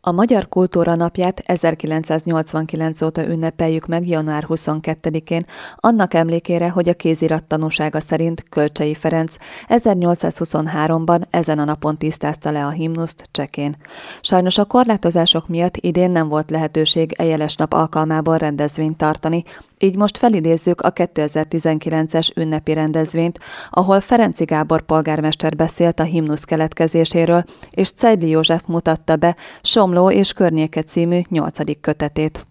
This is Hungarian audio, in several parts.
A Magyar Kultúra Napját 1989 óta ünnepeljük meg január 22-én, annak emlékére, hogy a kézirat tanúsága szerint Kölcsey Ferenc 1823-ban ezen a napon tisztázta le a himnuszt Csekén. Sajnos a korlátozások miatt idén nem volt lehetőség e jeles nap alkalmából rendezvényt tartani, így most felidézzük a 2019-es ünnepi rendezvényt, ahol Ferenczy Gábor polgármester beszélt a himnusz keletkezéséről, és Czejdi József mutatta be Somló és környéke című 8. kötetét.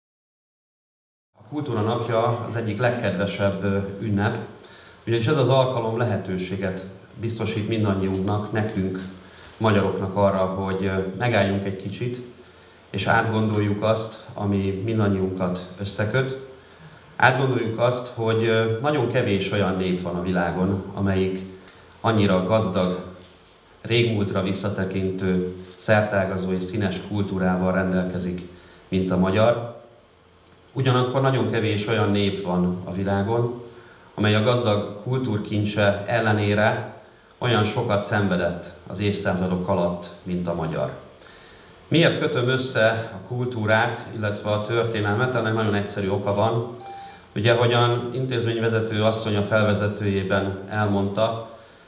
A Kultúra Napja az egyik legkedvesebb ünnep, ugyanis ez az alkalom lehetőséget biztosít mindannyiunknak, nekünk, magyaroknak arra, hogy megálljunk egy kicsit, és átgondoljuk azt, ami mindannyiunkat összeköt. Átgondoljuk azt, hogy nagyon kevés olyan nép van a világon, amelyik annyira gazdag, régmúltra visszatekintő, szerteágazó és színes kultúrával rendelkezik, mint a magyar. Ugyanakkor nagyon kevés olyan nép van a világon, amely a gazdag kultúrkincse ellenére olyan sokat szenvedett az évszázadok alatt, mint a magyar. Miért kötöm össze a kultúrát, illetve a történelmet? Ennek nagyon egyszerű oka van. Ugye, ahogyan intézményvezető asszony a felvezetőjében elmondta,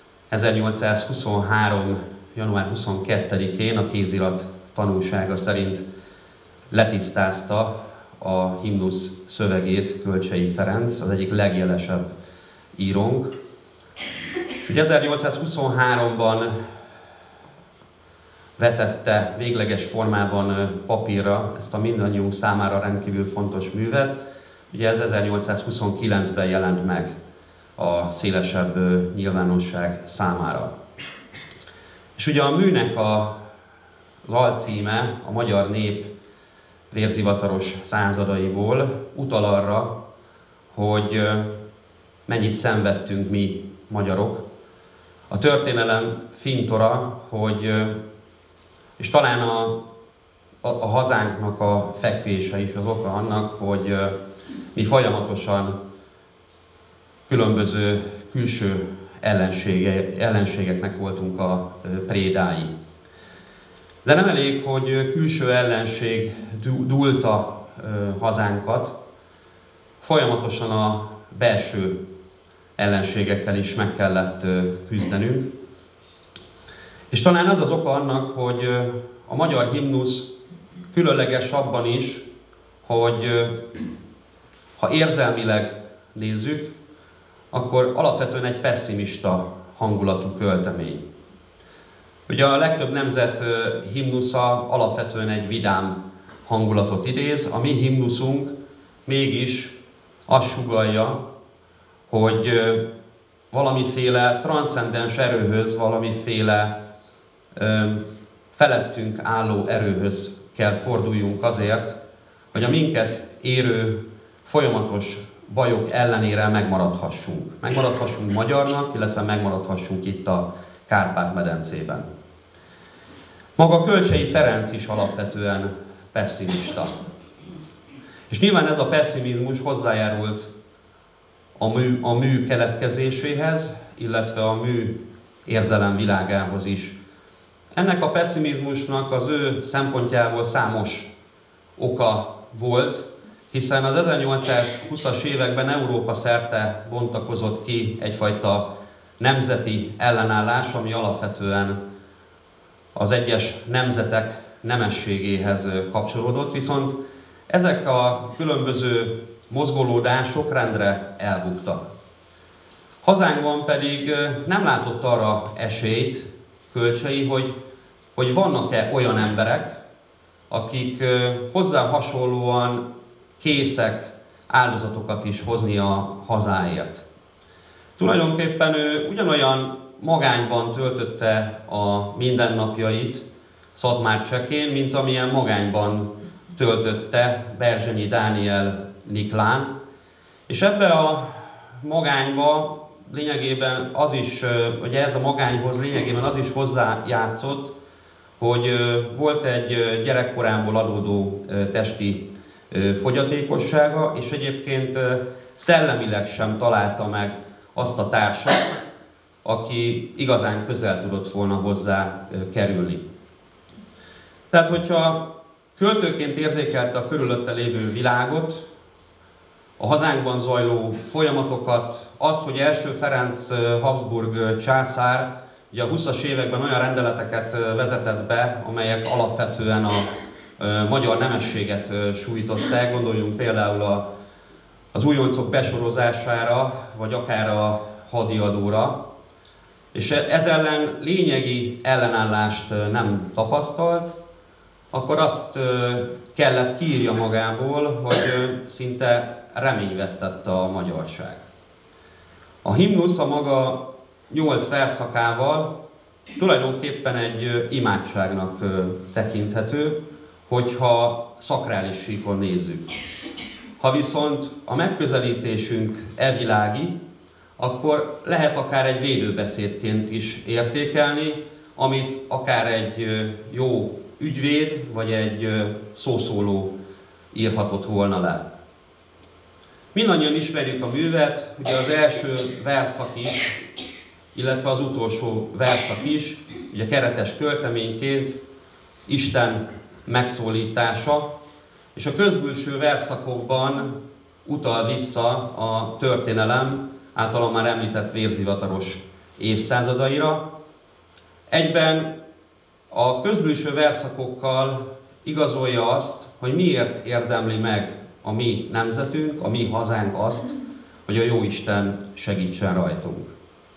1823. január 22-én a kézirat tanúsága szerint letisztázta a himnusz szövegét Kölcsey Ferenc, az egyik legjelesebb írónk. És ugye 1823-ban vetette végleges formában papírra ezt a mindannyiunk számára rendkívül fontos művet. Ugye ez 1829-ben jelent meg a szélesebb nyilvánosság számára. És ugye a műnek az alcíme a magyar nép vérzivataros századaiból utal arra, hogy mennyit szenvedtünk mi magyarok. A történelem fintora, hogy, és talán a hazánknak a fekvése is az oka annak, hogy mi folyamatosan különböző külső ellenségeknek voltunk a prédái. De nem elég, hogy külső ellenség dúlta hazánkat, folyamatosan a belső ellenségekkel is meg kellett küzdenünk. És talán az az oka annak, hogy a magyar himnusz különleges abban is, hogy ha érzelmileg nézzük, akkor alapvetően egy pesszimista hangulatú költemény. Ugye a legtöbb nemzet himnusza alapvetően egy vidám hangulatot idéz, a mi himnuszunk mégis azt sugallja, hogy valamiféle transzcendens erőhöz, valamiféle felettünk álló erőhöz kell forduljunk azért, hogy a minket érő folyamatos bajok ellenére megmaradhassunk. Megmaradhassunk magyarnak, illetve megmaradhassunk itt a Kárpát-medencében. Maga Kölcsey Ferenc is alapvetően pesszimista. És nyilván ez a pesszimizmus hozzájárult a mű keletkezéséhez, illetve a mű érzelemvilágához is. Ennek a pesszimizmusnak az ő szempontjából számos oka volt, hiszen az 1820-as években Európa szerte bontakozott ki egyfajta nemzeti ellenállás, ami alapvetően az egyes nemzetek nemességéhez kapcsolódott, viszont ezek a különböző mozgolódások rendre elbuktak. Hazánkban pedig nem látott arra esélyt Kölcsey, hogy vannak-e olyan emberek, akik hozzá hasonlóan készek áldozatokat is hozni a hazáért. Tulajdonképpen ő ugyanolyan magányban töltötte a mindennapjait Szatmár-Csekén, mint amilyen magányban töltötte Berzsenyi Dániel Niklán. És ebbe a magányba lényegében az is, ugye ez a magányhoz lényegében az is hozzájátszott, hogy volt egy gyerekkorából adódó testi fogyatékossága, és egyébként szellemileg sem találta meg azt a társat, aki igazán közel tudott volna hozzá kerülni. Tehát, hogyha költőként érzékelte a körülötte lévő világot, a hazánkban zajló folyamatokat, azt, hogy első Ferenc Habsburg császár ugye a 20-as években olyan rendeleteket vezetett be, amelyek alapvetően a magyar nemességet sújtották, gondoljunk például az újoncok besorozására, vagy akár a hadiadóra, és ez ellen lényegi ellenállást nem tapasztalt, akkor azt kellett kiírja magából, hogy szinte reményvesztette a magyarság. A himnusz a maga 8 versszakával tulajdonképpen egy imádságnak tekinthető, hogyha szakrális síkon nézzük. Ha viszont a megközelítésünk evilági, akkor lehet akár egy védőbeszédként is értékelni, amit akár egy jó ügyvéd vagy egy szószóló írhatott volna le. Mindannyian ismerjük a művet, ugye az első verszak is, illetve az utolsó verszak is, ugye keretes költeményként Isten megszólítása, és a közbülső verszakokban utal vissza a történelem általán már említett vérzivataros évszázadaira. Egyben a közbülső verszakokkal igazolja azt, hogy miért érdemli meg a mi nemzetünk, a mi hazánk azt, hogy a Jóisten segítsen rajtunk.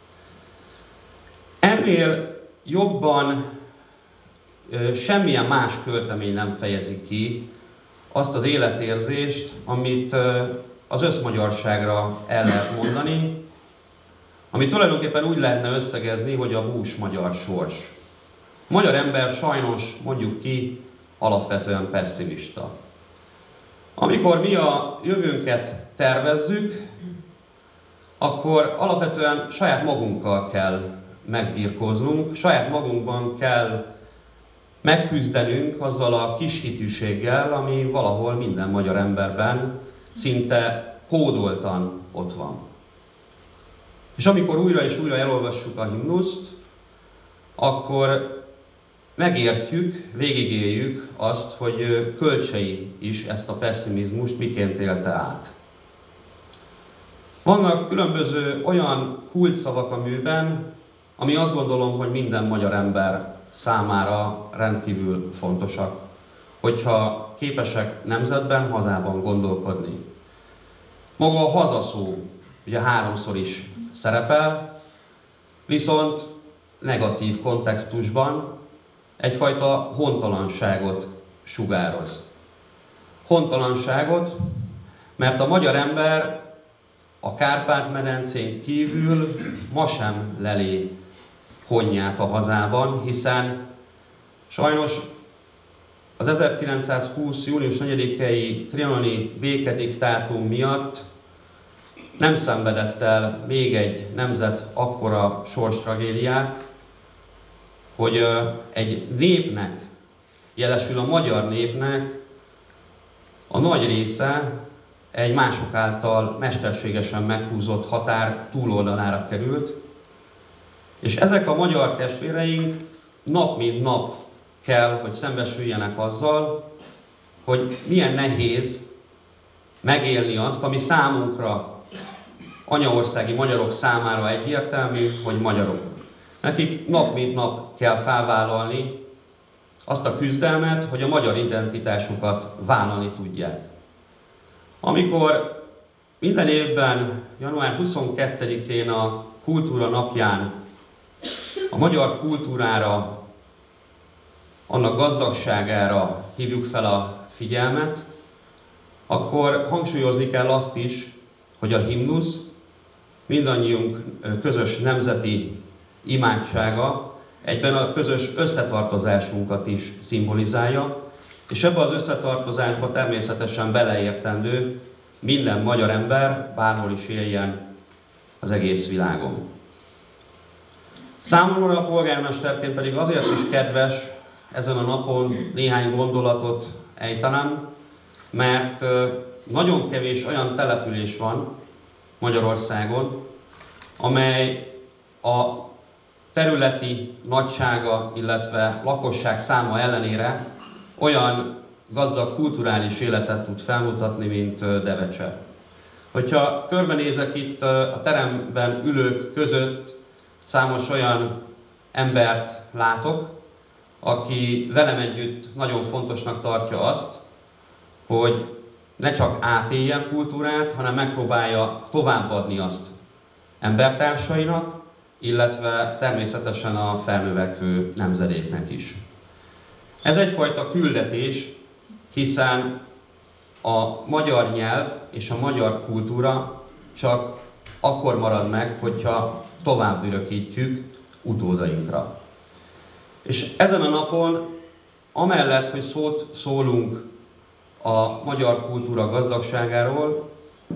Ennél jobban semmilyen más költemény nem fejezi ki azt az életérzést, amit az összmagyarságra el lehet mondani, ami tulajdonképpen úgy lehetne összegezni, hogy a bús magyar sors. A magyar ember sajnos, mondjuk ki, alapvetően pesszimista. Amikor mi a jövőnket tervezzük, akkor alapvetően saját magunkkal kell megbirkóznunk, saját magunkban kell megküzdenünk azzal a kis hitűséggel, ami valahol minden magyar emberben szinte kódoltan ott van. És amikor újra és újra elolvassuk a himnuszt, akkor megértjük, végigéljük azt, hogy Kölcsey is ezt a pesszimizmust miként élte át. Vannak különböző olyan kulcsszavak a műben, ami azt gondolom, hogy minden magyar ember számára rendkívül fontosak, hogyha képesek nemzetben, hazában gondolkodni. Maga a hazaszó ugye 3-szor is szerepel, viszont negatív kontextusban egyfajta hontalanságot sugároz. Hontalanságot, mert a magyar ember a Kárpát-medencén kívül ma sem leli honnyát a hazában, hiszen sajnos az 1920. június 4-i trianoni békediktátum miatt nem szenvedett el még egy nemzet akkora sorstragédiát, hogy egy népnek, jelesül a magyar népnek a nagy része egy mások által mesterségesen meghúzott határ túloldalára került, és ezek a magyar testvéreink nap mint nap kell, hogy szembesüljenek azzal, hogy milyen nehéz megélni azt, ami számunkra, anyaországi magyarok számára egyértelmű, hogy magyarok. Nekik nap mint nap kell felvállalni azt a küzdelmet, hogy a magyar identitásukat vállalni tudják. Amikor minden évben, január 22-én a Kultúra napján a magyar kultúrára, annak gazdagságára hívjuk fel a figyelmet, akkor hangsúlyozni kell azt is, hogy a himnusz mindannyiunk közös nemzeti imádsága egyben a közös összetartozásunkat is szimbolizálja, és ebbe az összetartozásba természetesen beleértendő minden magyar ember, bárhol is éljen az egész világon. Számomra a polgármesterként pedig azért is kedves ezen a napon néhány gondolatot ejtenem, mert nagyon kevés olyan település van Magyarországon, amely a területi nagysága, illetve lakosság száma ellenére olyan gazdag kulturális életet tud felmutatni, mint Devecser. Hogyha körbenézek itt a teremben ülők között, számos olyan embert látok, aki velem együtt nagyon fontosnak tartja azt, hogy ne csak átéljen kultúrát, hanem megpróbálja továbbadni azt embertársainak, illetve természetesen a felnövekvő nemzedéknek is. Ez egyfajta küldetés, hiszen a magyar nyelv és a magyar kultúra csak akkor marad meg, hogyha tovább örökítjük utódainkra. És ezen a napon, amellett, hogy szót szólunk a magyar kultúra gazdagságáról,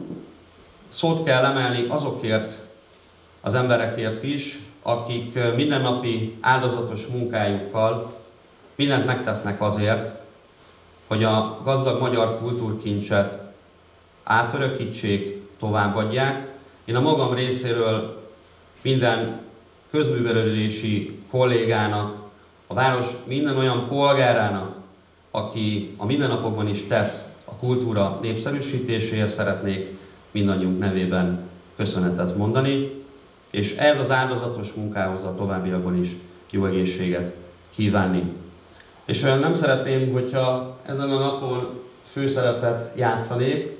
szót kell emelni azokért az emberekért is, akik mindennapi áldozatos munkájukkal mindent megtesznek azért, hogy a gazdag magyar kultúrkincset átörökítsék, továbbadják. Én a magam részéről minden közművelődési kollégának, a város minden olyan polgárának, aki a mindennapokban is tesz a kultúra népszerűsítéséért, szeretnék mindannyiunk nevében köszönetet mondani, és ez az áldozatos munkához a továbbiakban is jó egészséget kívánni. És olyan nem szeretném, hogyha ezen a napon főszerepet játszanék.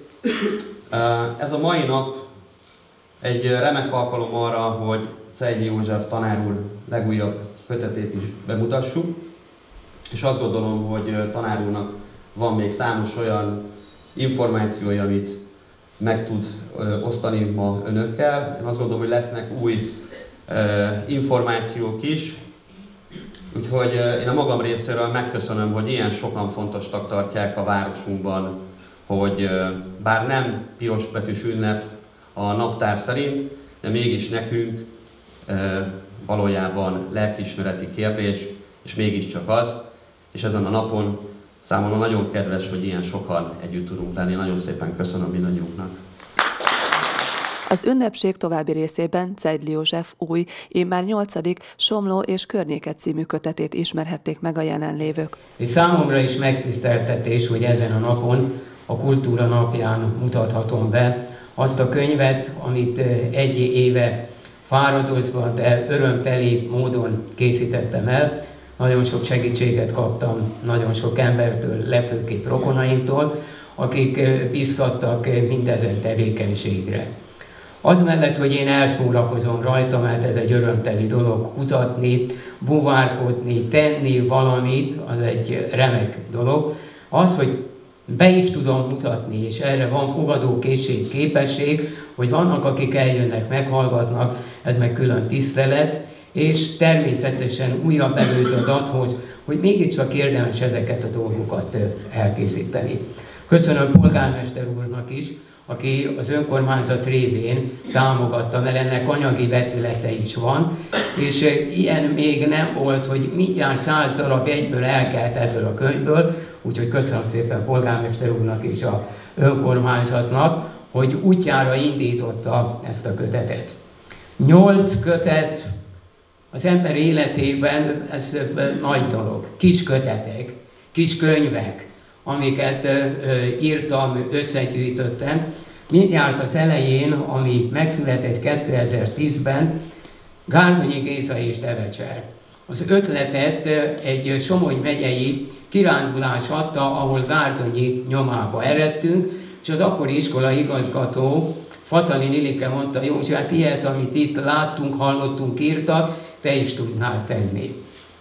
Ez a mai nap egy remek alkalom arra, hogy Czejdi József tanár úr legújabb kötetét is bemutassuk. És azt gondolom, hogy tanár úrnak van még számos olyan információja, amit meg tud osztani ma önökkel. Én azt gondolom, hogy lesznek új információk is. Úgyhogy én a magam részéről megköszönöm, hogy ilyen sokan fontosnak tartják a városunkban, hogy bár nem pirosbetűs ünnep a naptár szerint, de mégis nekünk valójában lelkiismereti kérdés, és mégiscsak az. És ezen a napon számomra nagyon kedves, hogy ilyen sokan együtt tudunk lenni. Nagyon szépen köszönöm mindannyiunknak. Az ünnepség további részében Czejdi József új, immár 8. Somló és környéke című kötetét ismerhették meg a jelenlévők. És számomra is megtiszteltetés, hogy ezen a napon, a Kultúra napján mutathatom be azt a könyvet, amit egy éve fáradozva, de örömteli módon készítettem el. Nagyon sok segítséget kaptam, nagyon sok embertől, legfőképp rokonaimtól, akik biztattak mindezen tevékenységre. Az mellett, hogy én elszórakozom rajta, mert ez egy örömteli dolog, kutatni, búvárkodni, tenni valamit, az egy remek dolog. Az, hogy be is tudom mutatni, és erre van fogadókészség, képesség, hogy vannak, akik eljönnek, meghallgatnak, ez meg külön tisztelet, és természetesen újabb erőt ad ahhoz, hogy mégiscsak érdemes ezeket a dolgokat elkészíteni. Köszönöm polgármester úrnak is, aki az önkormányzat révén támogatta, mert ennek anyagi vetülete is van, és ilyen még nem volt, hogy mindjárt 100 darab egyből elkelt ebből a könyvből, úgyhogy köszönöm szépen polgármester úrnak és a önkormányzatnak, hogy útjára indította ezt a kötetet. 8 kötet az ember életében, ez nagy dolog, kis kötetek, kis könyvek, amiket írtam, összegyűjtöttem. Mindjárt az elején, ami megszületett 2010-ben, Gárdonyi Géza és Devecser. Az ötletet egy Somogy megyei kirándulás adta, ahol Gárdonyi nyomába eredtünk, és az akkori iskola igazgató, Fatali Nilike mondta, Józsi, hát ilyet, amit itt láttunk, hallottunk, írtak, te is tudnál tenni.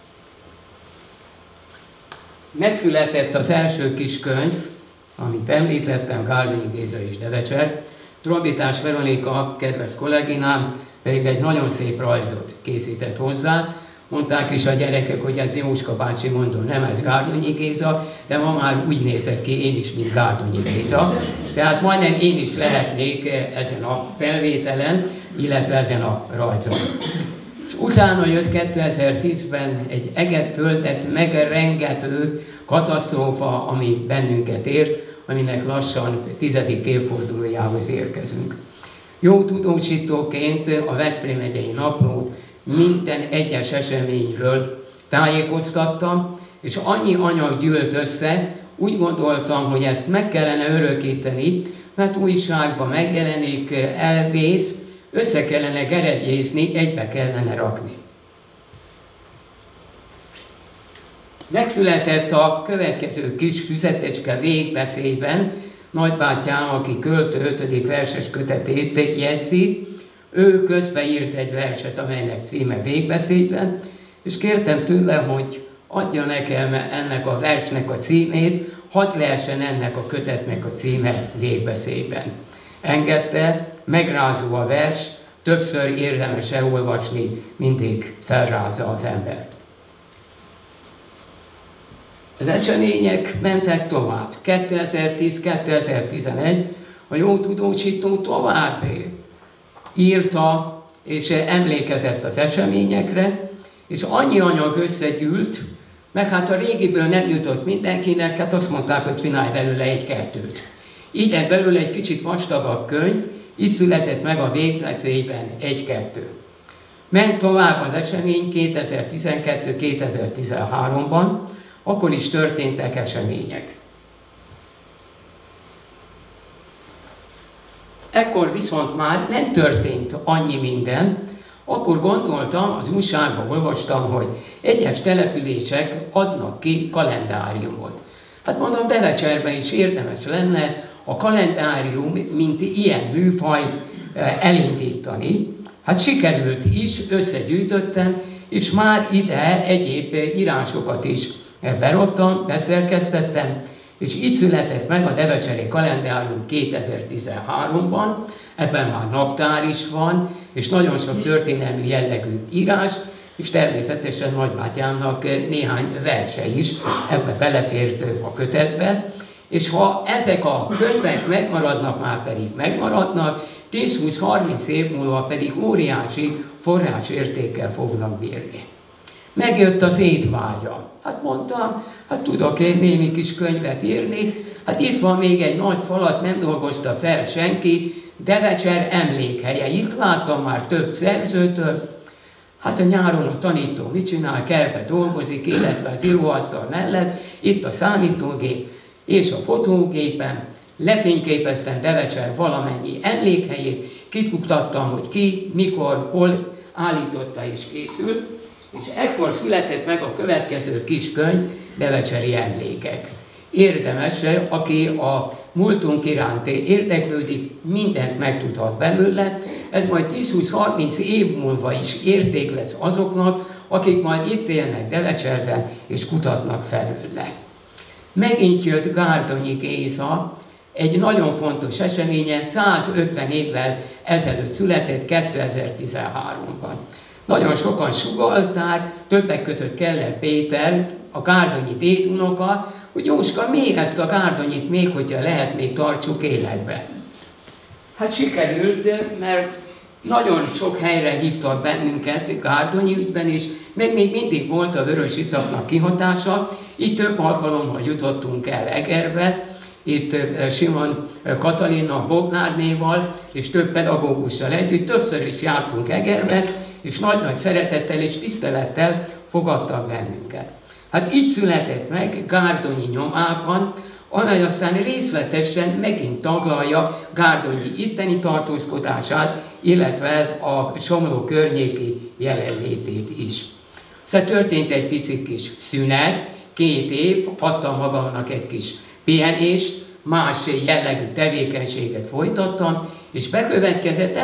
Megszületett az első kis könyv, amit említettem, Gárdonyi Géza és Devecser. Trombitás Veronika, kedves kolléginám, pedig egy nagyon szép rajzot készített hozzá. Mondták is a gyerekek, hogy ez Jóska bácsi, mondom, nem ez Gárdonyi Géza, de ma már úgy nézek ki én is, mint Gárdonyi Géza. Tehát majdnem én is lehetnék ezen a felvételen, illetve ezen a rajzon. És utána jött 2010-ben egy eget-földet megrengető katasztrófa, ami bennünket ért, aminek lassan 10. évfordulójához érkezünk. Jó tudósítóként a Veszprém megyei naplót minden egyes eseményről tájékoztattam, és annyi anyag gyűlt össze, úgy gondoltam, hogy ezt meg kellene örökíteni, mert újságban megjelenik, elvész, össze kellene gerebjészni, egybe kellene rakni. Megszületett a következő kis füzetecske végbeszédben, nagybátyám, aki költő 5. verses kötetét jegyzi, ő közbeírt egy verset, amelynek címe Végbeszédben, és kértem tőle, hogy adja nekem ennek a versnek a címét, hadd lehessen ennek a kötetnek a címe Végbeszédben. Engedte, megrázó a vers, többször érdemes elolvasni, mindig felrázza az embert. Az események mentek tovább. 2010-2011 a jó tudósító tovább írta és emlékezett az eseményekre, és annyi anyag összegyűlt, meg hát a régiből nem jutott mindenkinek, hát azt mondták, hogy csinálj belőle egy-kettőt. Így lett belőle egy kicsit vastagabb könyv, így született meg a Végbeszédben 1-2. Ment tovább az esemény 2012-2013-ban, akkor is történtek események. Ekkor viszont már nem történt annyi minden, akkor gondoltam, az újságban olvastam, hogy egyes települések adnak ki kalendáriumot. Hát mondom, Devecserben is érdemes lenne a kalendárium, mint ilyen műfaj elindítani. Hát sikerült is, összegyűjtöttem, és már ide egyéb írásokat is beraktam, beszerkesztettem, és így született meg a Devecseri kalendárium 2013-ban, ebben már naptár is van, és nagyon sok történelmi jellegű írás, és természetesen nagybátyámnak néhány verse is ebbe belefért a kötetbe, és ha ezek a könyvek megmaradnak, már pedig megmaradnak, 10-20-30 év múlva pedig óriási forrásértékkel fognak bírni. Megjött az étvágya. Hát mondtam, hát tudok én némi kis könyvet írni, hát itt van még egy nagy falat, nem dolgozta fel senki, Devecser emlékhelye. Itt láttam már több szerzőtől, hát a nyáron a tanító mit csinál, kertbe dolgozik, illetve az íróasztal mellett, itt a számítógép és a fotógépen, lefényképeztem Devecser valamennyi emlékhelyét, kikutattam, hogy ki, mikor, hol állította és készült, és ekkor született meg a következő kis könyv, Devecseri emlékek. Érdemes, aki a múltunk iránt érdeklődik, mindent megtudhat belőle, ez majd 10-20-30 év múlva is érték lesz azoknak, akik majd itt élnek Devecserben és kutatnak felőle. Megint jött Gárdonyi Géza, egy nagyon fontos eseményen, 150 évvel ezelőtt született 2013-ban. Nagyon sokan sugallták, többek között Keller Péter, a Gárdonyi dédunoka, hogy Jóska, még ezt a Gárdonyit még, hogyha lehet, még tartsuk életbe. Hát sikerült, mert nagyon sok helyre hívtak bennünket Gárdonyi ügyben is, meg még mindig volt a vörös iszapnak kihatása, így több alkalommal jutottunk el Egerbe, itt Simon Katalina Bognárnéval és több pedagógussal együtt, többször is jártunk Egerbe, és nagy-nagy szeretettel és tisztelettel fogadtak bennünket. Hát így született meg Gárdonyi nyomában, amely aztán részletesen megint taglalja Gárdonyi itteni tartózkodását, illetve a Somló környéki jelenlétét is. Szóval történt egy pici kis szünet, 2 év, adtam magamnak egy kis pihenést, más jellegű tevékenységet folytattam, és bekövetkezett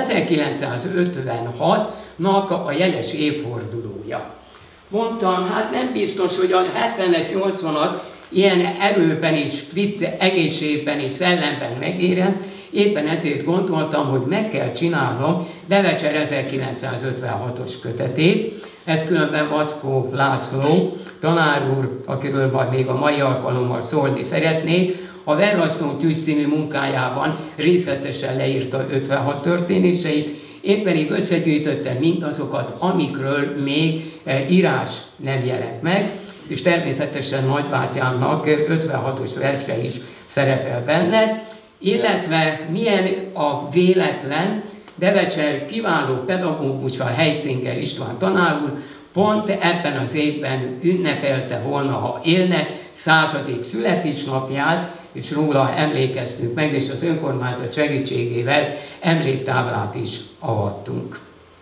1956-nak a jeles évfordulója. Mondtam, hát nem biztos, hogy a 70-80-at ilyen erőben is, fit egészségben és szellemben megérem, éppen ezért gondoltam, hogy meg kell csinálnom Devecser 1956-os kötetét. Ez különben Vackó László, tanár úr, akiről majd még a mai alkalommal szólni szeretnék, a Verrasztó Tűz című munkájában részletesen leírta 56 történéseit, én pedig összegyűjtöttem mindazokat, amikről még írás nem jelent meg, és természetesen nagybátyámnak 56-os verse is szerepel benne, illetve milyen a véletlen, Devecser kiváló pedagógusa, Heitzinger István tanár úr, pont ebben az évben ünnepelte volna, ha élne, 100. születésnapját, és róla emlékeztünk meg, és az önkormányzat segítségével emléktáblát is avattunk.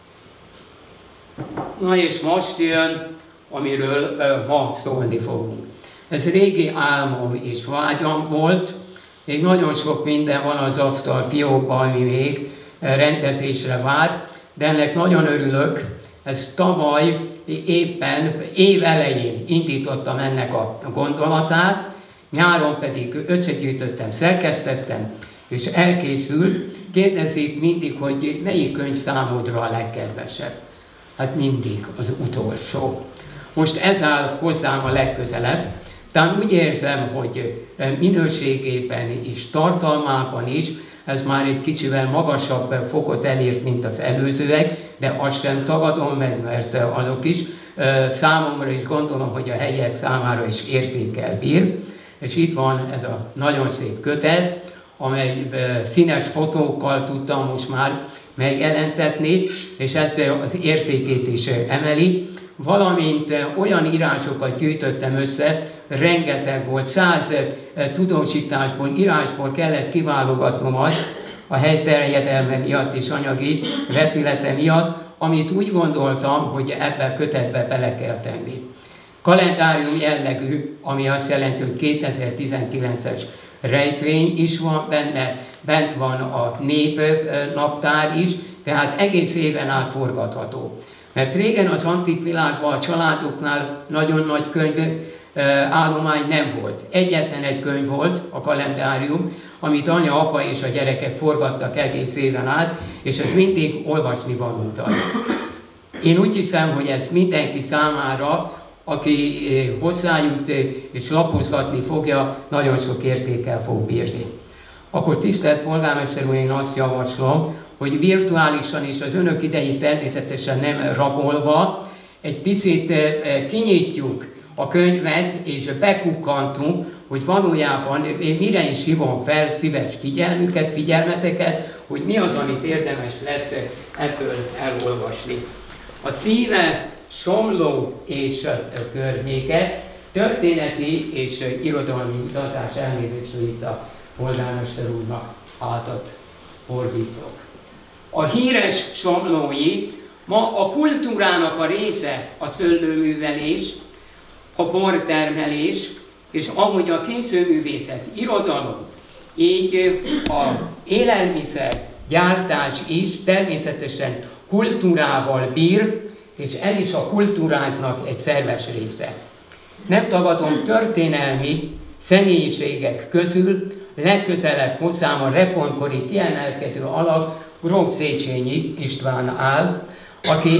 Na és most jön, amiről ma szólni fogunk. Ez régi álmom és vágyam volt, még nagyon sok minden van az asztal fiókban, ami még rendezésre vár, de ennek nagyon örülök. Ez tavaly éppen év elején indítottam ennek a gondolatát, nyáron pedig összegyűjtöttem, szerkesztettem, és elkészült. Kérdezik mindig, hogy melyik könyv számodra a legkedvesebb. Hát mindig az utolsó. Most ez áll hozzám a legközelebb. Tehát úgy érzem, hogy minőségében és tartalmában is ez már egy kicsivel magasabb fokot elért, mint az előzőek, de azt sem tagadom meg, mert azok is számomra is gondolom, hogy a helyiek számára is értékkel bír. És itt van ez a nagyon szép kötet, amely színes fotókkal tudtam most már megjelentetni, és ez az értékét is emeli. Valamint olyan írásokat gyűjtöttem össze, rengeteg volt, 100 tudósításból, írásból kellett kiválogatnom azt, a helyterjedelme miatt és anyagi vetülete miatt, amit úgy gondoltam, hogy ebben a kötetbe bele kell tenni. Kalendárium jellegű, ami azt jelenti, hogy 2019-es rejtvény is van benne, bent van a névnaptár is, tehát egész éven át forgatható. Mert régen az antik világban a családoknál nagyon nagy könyv állomány nem volt. Egyetlen egy könyv volt, a kalendárium, amit anya, apa és a gyerekek forgattak egész éven át, és ez mindig olvasni valóta. Én úgy hiszem, hogy ez mindenki számára, aki hozzájut és lapozgatni fogja, nagyon sok értékkel fog bírni. Akkor tisztelt polgármester úr, én azt javaslom, hogy virtuálisan és az önök idejét természetesen nem rabolva, egy picit kinyitjuk a könyvet, és bekukkantunk, hogy valójában én mire is hívom fel szíves figyelmeteket, hogy mi az, amit érdemes lesz ebből elolvasni. A címe Somló és környéke, történeti és irodalmi utazás, elnézést, hogy itt a polgármester úrnak hátat fordítok. A híres somlói ma a kultúrának a része a szőlőművelés, a bortermelés, és ahogy a képzőművészet, irodalom, így a élelmiszer gyártás is természetesen kultúrával bír, és ez is a kultúránknak egy szerves része. Nem tagadom, történelmi személyiségek közül legközelebb hozzám a reformkori kiemelkedő alak Gróf Széchenyi István áll, aki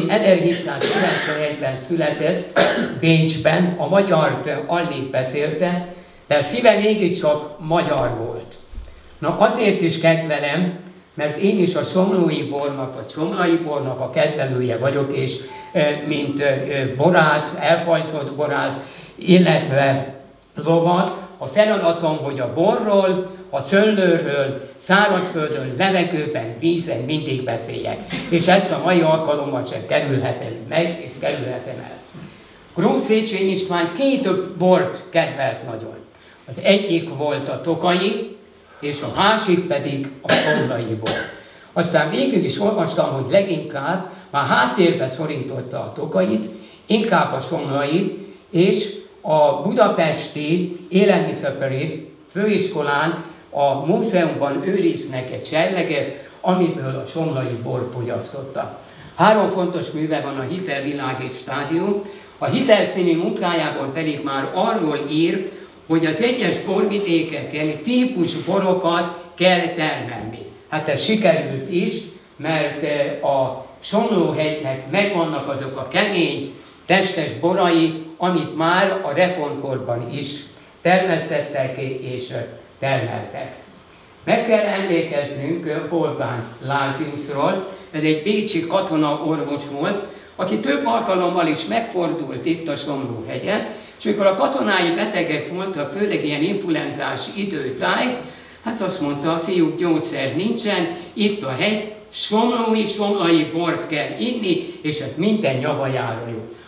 1791-ben született Bécsben, a magyart alig beszélte, de a szíve mégiscsak magyar volt. Na azért is kedvelem, mert én is a somlói bornak, vagy somlai bornak a kedvelője vagyok, és mint borász, elfajszolt borász, illetve lovat, a feladatom, hogy a borról, a szőlőről, szárazföldön, levegőben, vízen mindig beszéljek. És ezt a mai alkalommal sem kerülhetem meg, és kerülhetem el. Gróf Széchenyi István két bort kedvelt nagyon. Az egyik volt a tokai, és a másik pedig a somlai bor. Aztán végül is olvastam, hogy leginkább már háttérbe szorította a tokait, inkább a somlait, és a budapesti élelmiszeripari főiskolán a múzeumban őriznek egy serleget, amiből a somlai bor fogyasztotta. 3 fontos műve van, a Hitel, Világ és Stádium. A Hitel című munkájában pedig már arról ír, hogy az egyes borvidékeken típus borokat kell termelni. Hát ez sikerült is, mert a Somlóhegynek megvannak azok a kemény, testes borai, amit már a reformkorban is termesztettek és termeltek. Meg kell emlékeznünk Polgár Láziusról, ez egy bécsi katonaorvos volt, aki több alkalommal is megfordult itt a Somlóhegyen, és amikor a katonái betegek voltak, főleg ilyen influenzás időtáj, hát azt mondta, a fiúk, gyógyszer nincsen, itt a hegy, somlai bort kell inni, és ez minden nyavajára jó.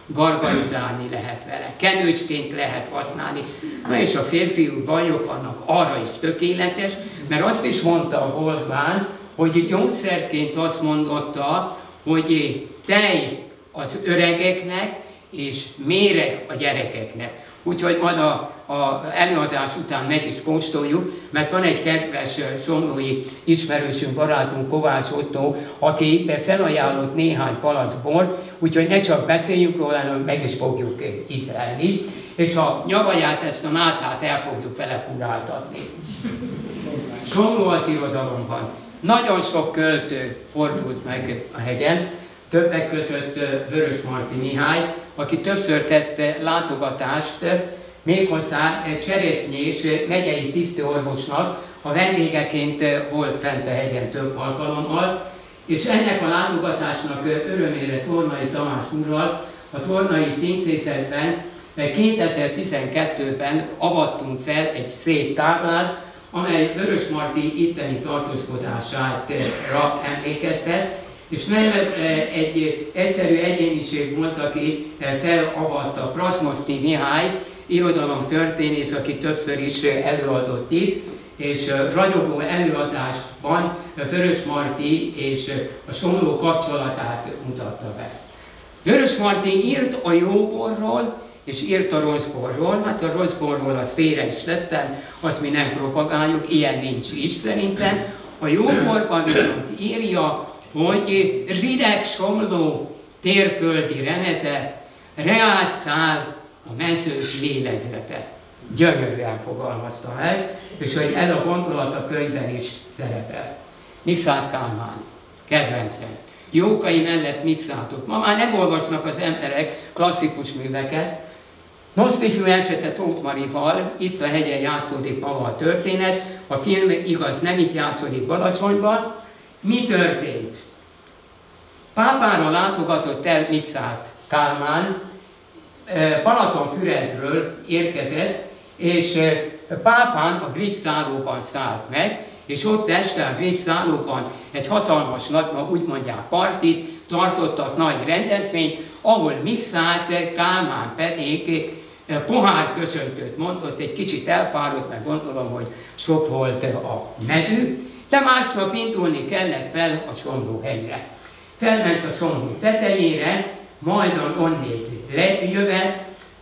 gargarizálni lehet vele, kenőcsként lehet használni. Na és a férfiú bajok vannak, arra is tökéletes, mert azt is mondta a Wolfgang, hogy gyógyszerként azt mondotta, hogy tej az öregeknek és méreg a gyerekeknek. Úgyhogy majd a előadás után meg is kóstoljuk, mert van egy kedves somlói ismerősünk, barátunk, Kovács Otto, aki éppen felajánlott néhány palack bort, úgyhogy ne csak beszéljünk róla, hanem meg is fogjuk ízlelni, és a nyavaját, ezt a náthát el fogjuk vele kuráltatni. Somló az irodalomban. Nagyon sok költő fordult meg a hegyen, többek között Vörösmarty Mihály, aki többször tett látogatást, méghozzá Cseresznyés megyei tisztiorvosnak a vendégeként volt fent a hegyen több alkalommal, és ennek a látogatásnak örömére Tornai Tamás úrral a tornai pincészetben 2012-ben avattunk fel egy szép táblát, amely Vörösmarty itteni tartózkodására emlékeztet, és nem egy egyszerű egyéniség volt, aki felavatta. Prazmoszky Mihály, irodalomtörténész, aki többször is előadott itt, és ragyogó előadásban Vörösmarty és a Somló kapcsolatát mutatta be. Vörösmarty írt a jóborról, és írt a rosszborról. Hát a rosszborról azt félre is tettem, azt mi nem propagáljuk, ilyen nincs is szerintem. A jóborban viszont írja, hogy rideg Somló térföldi remete, reát száll a mezők lélegzete. Gyönyörűen fogalmazta meg, és hogy ez a gondolat a könyvben is szerepel. Mikszáth Kálmán, kedvencem. Jókai mellett Mikszáthot. Ma már nem olvasnak az emberek klasszikus műveket. Nosztifű esete Tóth Marival, itt a hegyen játszódik maga a történet, a film igaz nem itt játszódik Balacsonyban. Mi történt? Pápára látogatott el Mikszáth Kálmán, Balatonfüredről érkezett, és Pápán a Griffszállóban szállt meg, és ott este a Griffszállóban egy hatalmas nagy, úgy mondják, partit, tartottak nagy rendezvényt, ahol Mikszáth Kálmán pedig pohárköszöntőt mondott, egy kicsit elfáradt, meg gondolom, hogy sok volt a medű, de másnap indulni kellett fel a Somló-hegyre. Felment a Somló tetejére, majd onnét lejövet,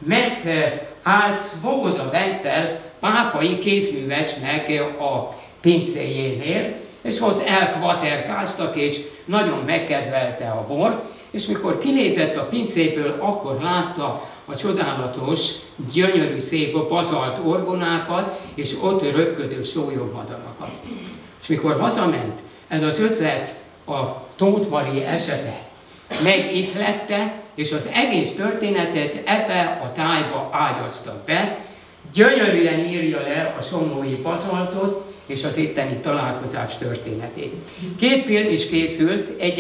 megállt Svoboda Vencel pápai kézművesnek a pincéjénél, és ott elkvaterkáztak, és nagyon megkedvelte a bort, és mikor kilépett a pincéből, akkor látta a csodálatos, gyönyörű szép bazalt orgonákat, és ott röpködő sólyommadarakat. És mikor hazament, ez az ötlet a Tóth Mari esete megihlette, és az egész történetet ebbe a tájba ágyazta be, gyönyörűen írja le a somlói bazaltot és az itteni találkozás történetét. Két film is készült, egy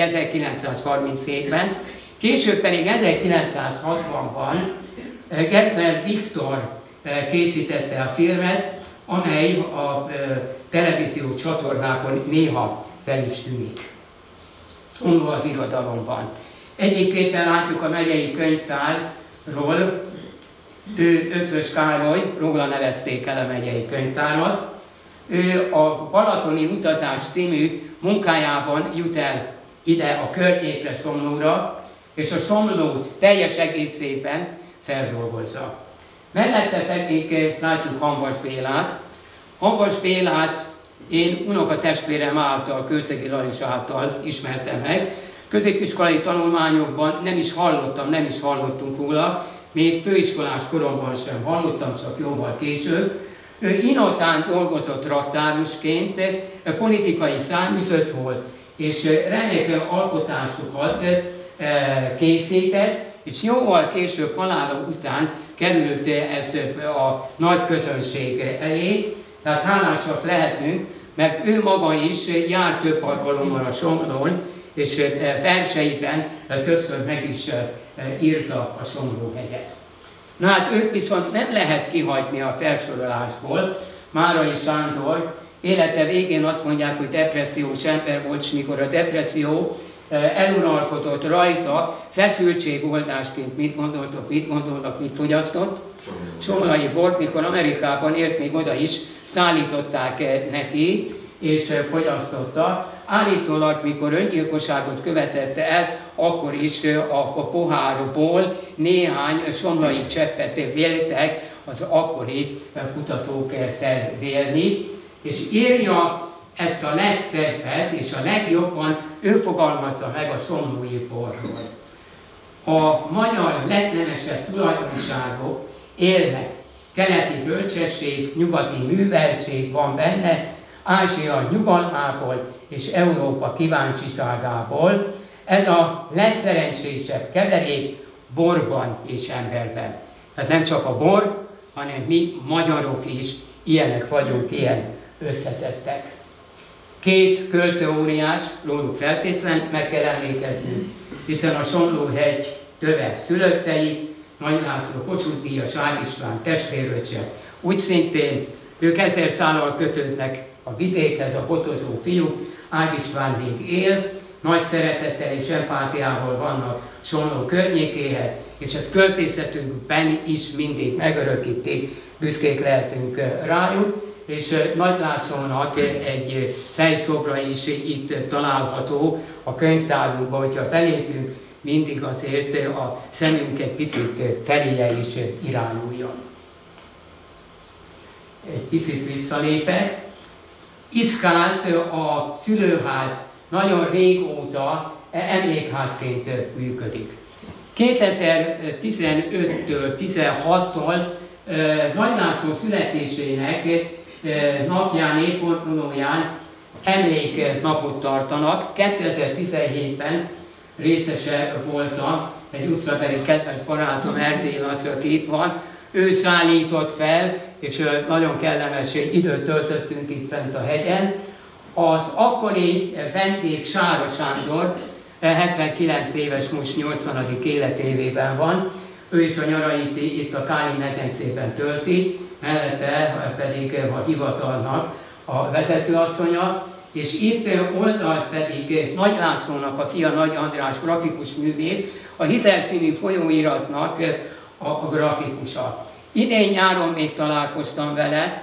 1937-ben, később pedig 1960-ban Gertler Viktor készítette a filmet, amely a televízió csatornákon néha fel is tűnik. Somló az irodalomban. Egyébképpen látjuk a megyei könyvtárról, ő Ötvös Károly, róla nevezték el a megyei könyvtárat. Ő a Balatoni utazás című munkájában jut el ide a környékre, Somlóra, és a Somlót teljes egészében feldolgozza. Mellette pedig látjuk Hamvas Bélát. Hamvas Bélát én unokatestvérem által, Kőszegi Lajos által ismertem meg. Középiskolai tanulmányokban nem is hallottunk róla, még főiskolás koromban sem hallottam, csak jóval később. Ő Inotán dolgozott raktárosként, politikai száműzött volt, és remek alkotásokat készített, és jóval később halála után került ez a nagy közönség elé, tehát hálásak lehetünk, mert ő maga is jár több alkalommal a Somlón, és verseiben többször meg is írta a Somló-hegyet. Na hát őt viszont nem lehet kihagyni a felsorolásból. Márai Sándor élete végén azt mondják, hogy depressziós ember volt, és mikor a depresszió eluralkodott rajta, feszültségoldásként mit gondolnak, mit fogyasztott? Somlói bort, mikor Amerikában élt, még oda is szállították neki, és fogyasztotta. Állítólag, mikor öngyilkosságot követette el, akkor is a pohárból néhány somlói cseppet véltek az akkori kutatók felvélni, és írja ezt a legszebbet és a legjobban ő fogalmazza meg a somlói borról. A magyar legnemesebb tulajdonságok élnek. Keleti bölcsesség, nyugati műveltség van benne, Ázsia nyugalmából és Európa kíváncsiságából. Ez a legszerencsésebb keverék borban és emberben. Tehát nem csak a bor, hanem mi magyarok is ilyenek vagyunk, ilyen összetettek. Két költőóriás, róluk feltétlen meg kell emlékeznünk, hiszen a Somló-hegy töve szülöttei, Nagy László Kossuth-díjas Ág István testvéröccse, úgy szintén ők 1000 szállal kötődnek a vidékhez, a botozó fiúk, Ág István még él, nagy szeretettel és empátiával vannak Somló környékéhez, és ezt költészetünkben is mindig megörökítik, büszkék lehetünk rájuk, és Nagy Lászlónak egy fejszobra is itt található a könyvtárunkban, hogyha belépünk, mindig azért a szemünk egy picit feléje is irányuljon. Egy picit visszalépek. Iszkáz, a szülőház nagyon régóta emlékházként működik. 2015-től 16-tól Nagy László születésének napján, évfordulóján emléknapot tartanak. 2017-ben részese voltam, egy utcabeli kedves barátom, Erdély Laci, aki itt van, ő szállított fel, és nagyon kellemes időt töltöttünk itt fent a hegyen. Az akkori vendég Sára Sándor, 79 éves, most 80. életévében van, ő is a nyarait itt a Káli medencében tölti, mellette pedig a hivatalnak a vezetőasszonya, és itt oldalt pedig Nagy Lászlónak a fia, Nagy András grafikus művész, a Hitel című folyóiratnak a grafikusa. Idén nyáron még találkoztam vele,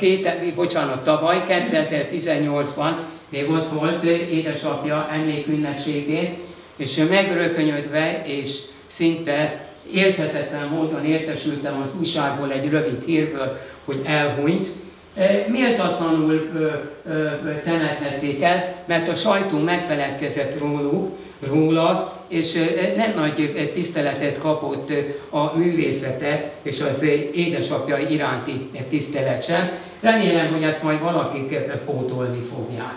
tavaly 2018-ban még ott volt édesapja emlékünnepségén, és megrökönyödve és szinte érthetetlen módon értesültem az újságból egy rövid hírből, hogy elhunyt. Méltatlanul temethették el, mert a sajtó megfeledkezett róla, és nem nagy tiszteletet kapott a művészete és az édesapja iránti tisztelet sem. Remélem, hogy ezt majd valakik pótolni fogják.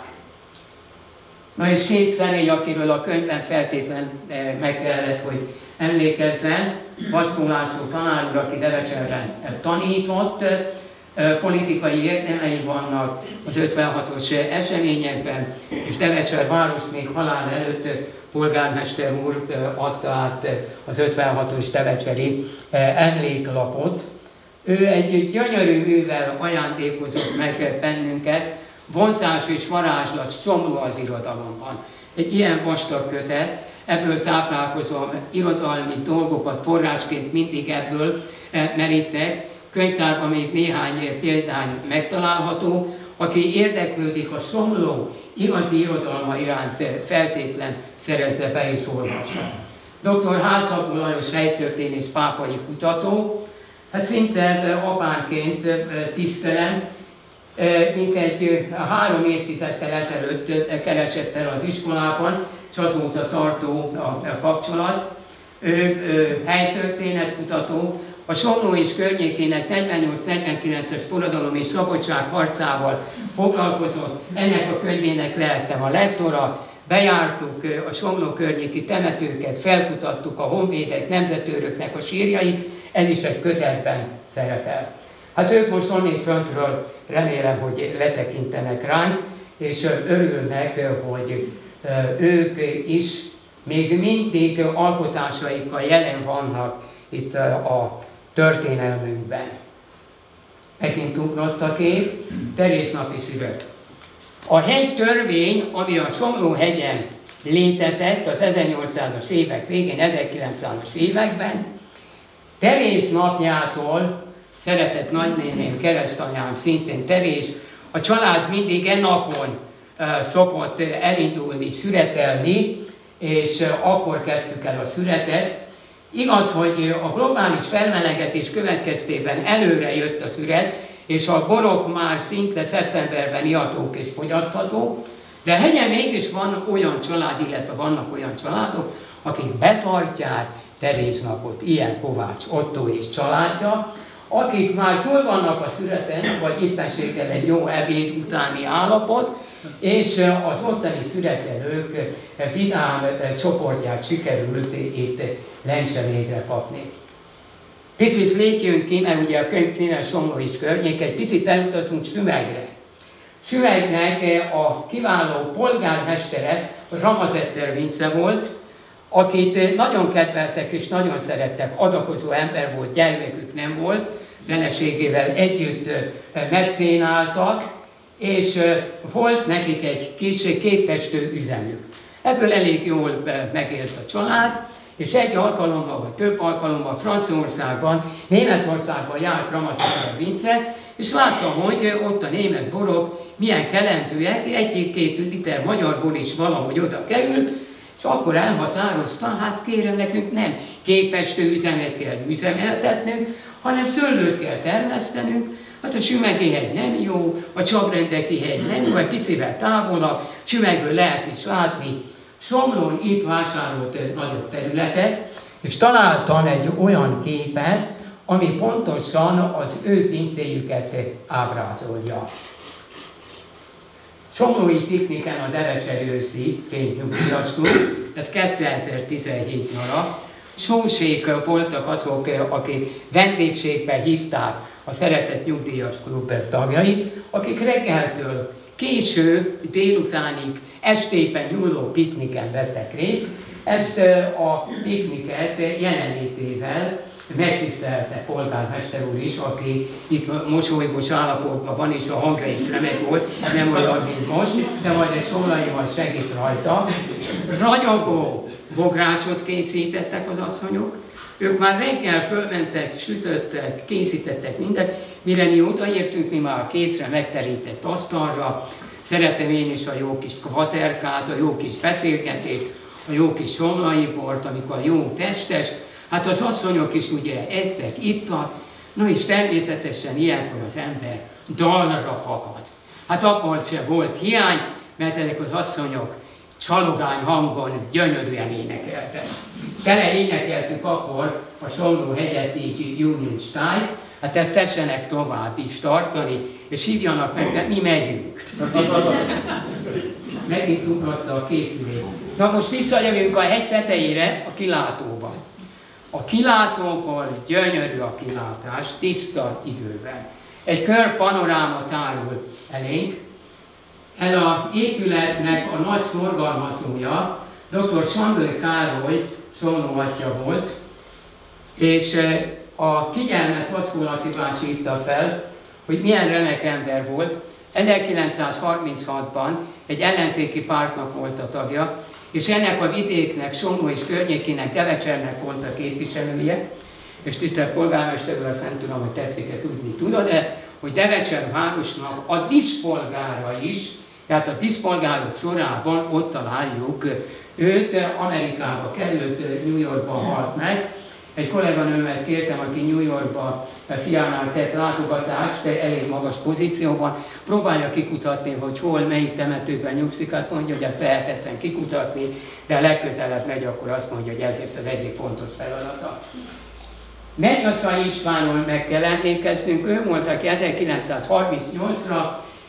Na és két személy, akiről a könyvben feltétlenül meg kellett, hogy emlékezzen. Vacskó László tanár úr, aki Devecserben tanított, politikai érdemei vannak az 56-os eseményekben, és Devecser város még halál előtt polgármester úr adta át az 56-os devecseri emléklapot. Ő egy gyönyörű művel ajándékozott meg bennünket, Vonzás és varázslat, Somló az irodalomban. Egy ilyen vastag kötet, ebből táplálkozom irodalmi dolgokat, forrásként mindig ebből merítek. Könyvtárban még néhány példány megtalálható. Aki érdeklődik a Somló igazi irodalma iránt, feltétlen szerezze be és olvassa. Dr. Házszabó Lajos helytörténész, pápai kutató, hát szinte apánként tisztelem, mintegy 3 évtizeddel ezelőtt keresett fel az iskolában, és azóta tartó a kapcsolat. Ő helytörténetkutató, a Somló és környékének 48-49-es forradalom és szabadság harcával foglalkozott, ennek a könyvének lehettem a lektora, bejártuk a Somló környéki temetőket, felkutattuk a honvédek, nemzetőröknek a sírjait, ez is egy kötetben szerepel. Hát ők most onnét föntről remélem, hogy letekintenek ránk, és örülnek, hogy ők is még mindig alkotásaikkal jelen vannak itt a történelmünkben. Megint ugrott a kép, Teréznapi szület. A hegytörvény, ami a Somló-hegyen létezett az 1800-as évek végén, 1900-as években. Terés napjától, szeretett nagynéném, keresztanyám, szintén Terés, a család mindig napon szokott elindulni, szüretelni, és akkor kezdtük el a szüretet. Igaz, hogy a globális felmelegedés következtében előre jött a szüret, és a borok már szinte szeptemberben ihatók és fogyaszthatók, de hegyen mégis van olyan család, illetve vannak olyan családok, akik betartják Terés napot, ilyen Kovács Ottó és családja, akik már túl vannak a szüreten, vagy éppenséggel egy jó ebéd utáni állapot, és az ottani szüretelők vidám csoportját sikerült itt Lencsemédre kapni. Picit lépjünk ki, mert ugye a könyv címe Somló és környék, egy picit elutazunk Sümegre. Sümegnek a kiváló polgármestere Ramazetter Vince volt, akit nagyon kedveltek és nagyon szerettek, adakozó ember volt, gyermekük nem volt, feleségével együtt mecénáltak, és volt nekik egy kis képfestő üzemük. Ebből elég jól megélt a család, és egy alkalommal, vagy több alkalommal Franciaországban, Németországban járt Ramazetter Vince, és látta, hogy ott a német borok milyen kelentőek, egy-két liter magyar bor is valahogy oda került, és akkor elhatározta, hát kérem, nekünk nem képfestő üzemet kell üzemeltetnünk, hanem szőlőt kell termesztenünk. Hát a Sümegi hegy nem jó, a Csabrendeki hegy nem jó, egy picivel távolabb, Sümegből lehet is látni. Somlón itt vásárolt nagyobb területet, és találtam egy olyan képet, ami pontosan az ő pincéjüket ábrázolja. Somlói pikniken a Devecseri őszi fénynyugdíjas klub, ez 2017 nyara. Sósék voltak azok, akik vendégségbe hívták a Szeretett Nyugdíjas Klub tagjait, akik reggeltől késő délutánig, estében nyúló pikniken vettek részt. Ezt a pikniket jelenlétével megtisztelte polgármester úr is, aki itt mosolygós állapotban van, és a hangja is remek volt, nem olyan, mint most, de majd egy Somlaival segít rajta. Ragyogó bográcsot készítettek az asszonyok, ők már reggel fölmentek, sütöttek, készítettek mindent, mire mi odaértünk, mi már készre megterített asztalra, szeretem én is a jó kis kvaterkát, a jó kis beszélgetést, a jó kis somlai bort, amikor jó testes. Hát az asszonyok is ugye ettek, ittak, na és természetesen ilyenkor az ember dalra fakad. Hát abból se volt hiány, mert ezek az asszonyok csalogány hangon gyönyörűen énekeltek. Tele énekeltük akkor a Somló-hegyet így Union Style, hát ezt tessenek tovább is tartani, és hívjanak meg, de mi megyünk. Megint ugratta a készülék. Na most visszajövünk a hegy tetejére, a kilátóban. A kilátóból gyönyörű a kilátás, tiszta időben. Egy körpanoráma tárul elénk. Ez az épületnek a nagy szorgalmazója dr. Sandlő Károly Somló atya volt, és a figyelmet Vackó Laci bácsi hívta fel, hogy milyen remek ember volt. 1936-ban egy ellenzéki pártnak volt a tagja, és ennek a vidéknek, Somló és környékének, Devecsernek volt a képviselője, és tisztelt polgármester úr, azt nem tudom, hogy tetszik-e tudni, de hogy Devecser városnak a díszpolgára is, tehát a díszpolgárok sorában ott találjuk őt, Amerikába került, New Yorkba halt meg. Egy kolléganőmet kértem, aki New Yorkba fiánál tett látogatást, elég magas pozícióban, próbálja kikutatni, hogy hol, melyik temetőben nyugszik, hát mondja, hogy ezt lehetetlen kikutatni, de legközelebb megy, akkor azt mondja, hogy ez az egyik fontos feladata. Mennyasszai Istvánról meg kell emlékeznünk, ő volt, aki 1938-ra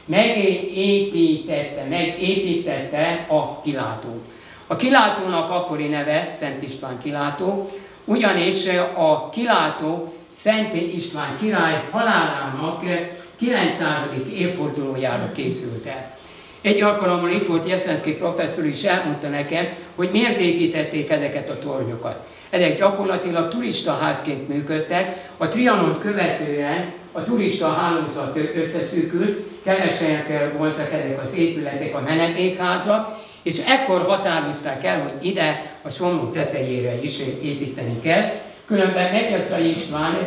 megépítette a kilátót. A kilátónak akkori neve Szent István kilátó, ugyanis a kilátó Szent István király halálának 900. évfordulójára készült el. Egy alkalommal itt volt Jeszenszky professzor is, elmondta nekem, hogy miért építették ezeket a tornyokat. Ezek gyakorlatilag turistaházként működtek, a Trianont követően a turista hálózat összeszűkült, kevesek voltak ezek az épületek, a menedékházak, és ekkor határozták el, hogy ide a Somló tetejére is építeni kell. Különben Megyaszai István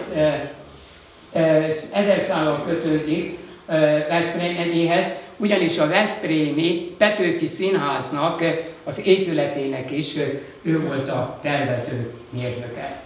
1000 szállal kötődik Veszprém megyéhez, ugyanis a veszprémi Petőfi Színháznak az épületének is ő volt a tervező mérnöke.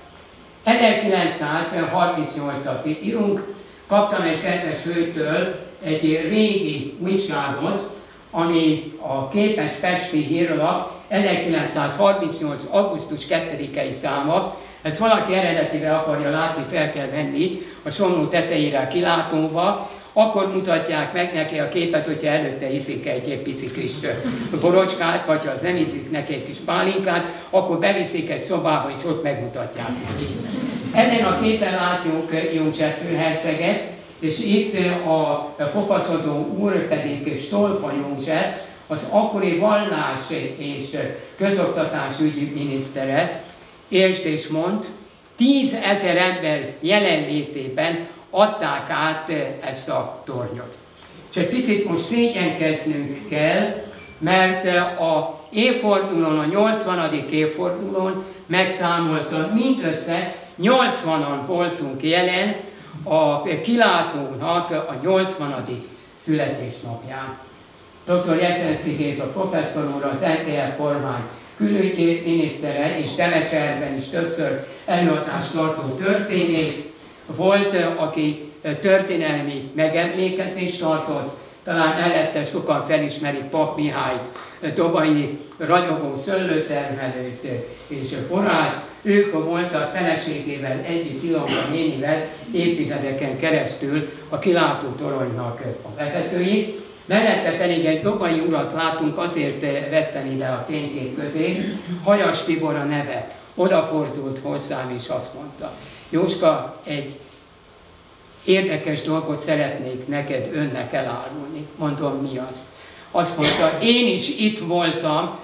1938-at írunk, kaptam egy kedves hölgytől egy régi újságot, ami a Képes Pesti Hírlap 1938. augusztus 2-i száma. Ezt valaki eredetivel akarja látni, fel kell venni a Somló tetejére kilátóba, akkor mutatják meg neki a képet, hogyha előtte iszik egy pici kis borocskát, vagy ha az nem iszik neki egy kis pálinkát, akkor beviszik egy szobába, és ott megmutatják neki. Ezen a képen látjuk József főherceget, és itt a kopaszodó úr pedig Stolpa József, az akkori vallás és közoktatásügyi minisztere. Értsd és mondd, 10 000 ember jelenlétében adták át ezt a tornyot. És egy picit most szégyenkeznünk kell, mert a évfordulón, a 80. évfordulón megszámoltan mindössze 80-an voltunk jelen a kilátónak a 80. születésnapján. Dr. Jeszenszky Géza professzor úr, az RTF kormány külügyi minisztere, és Devecserben is többször előadást tartó történész volt, aki történelmi megemlékezést tartott, talán mellette sokan felismerik Pap Mihályt, tobai ragyogó szőlőtermelőt és porrást. Ők voltak feleségével együtt, Ilonka nénivel évtizedeken keresztül a kilátó toronynak a vezetői. Mellette pedig egy dobai urat látunk, azért vettem ide a fénykép közé, Hajas Tibor a neve. Odafordult hozzám és azt mondta: Jóska, egy érdekes dolgot szeretnék neked, önnek elárulni. Mondom, mi az? Azt mondta, én is itt voltam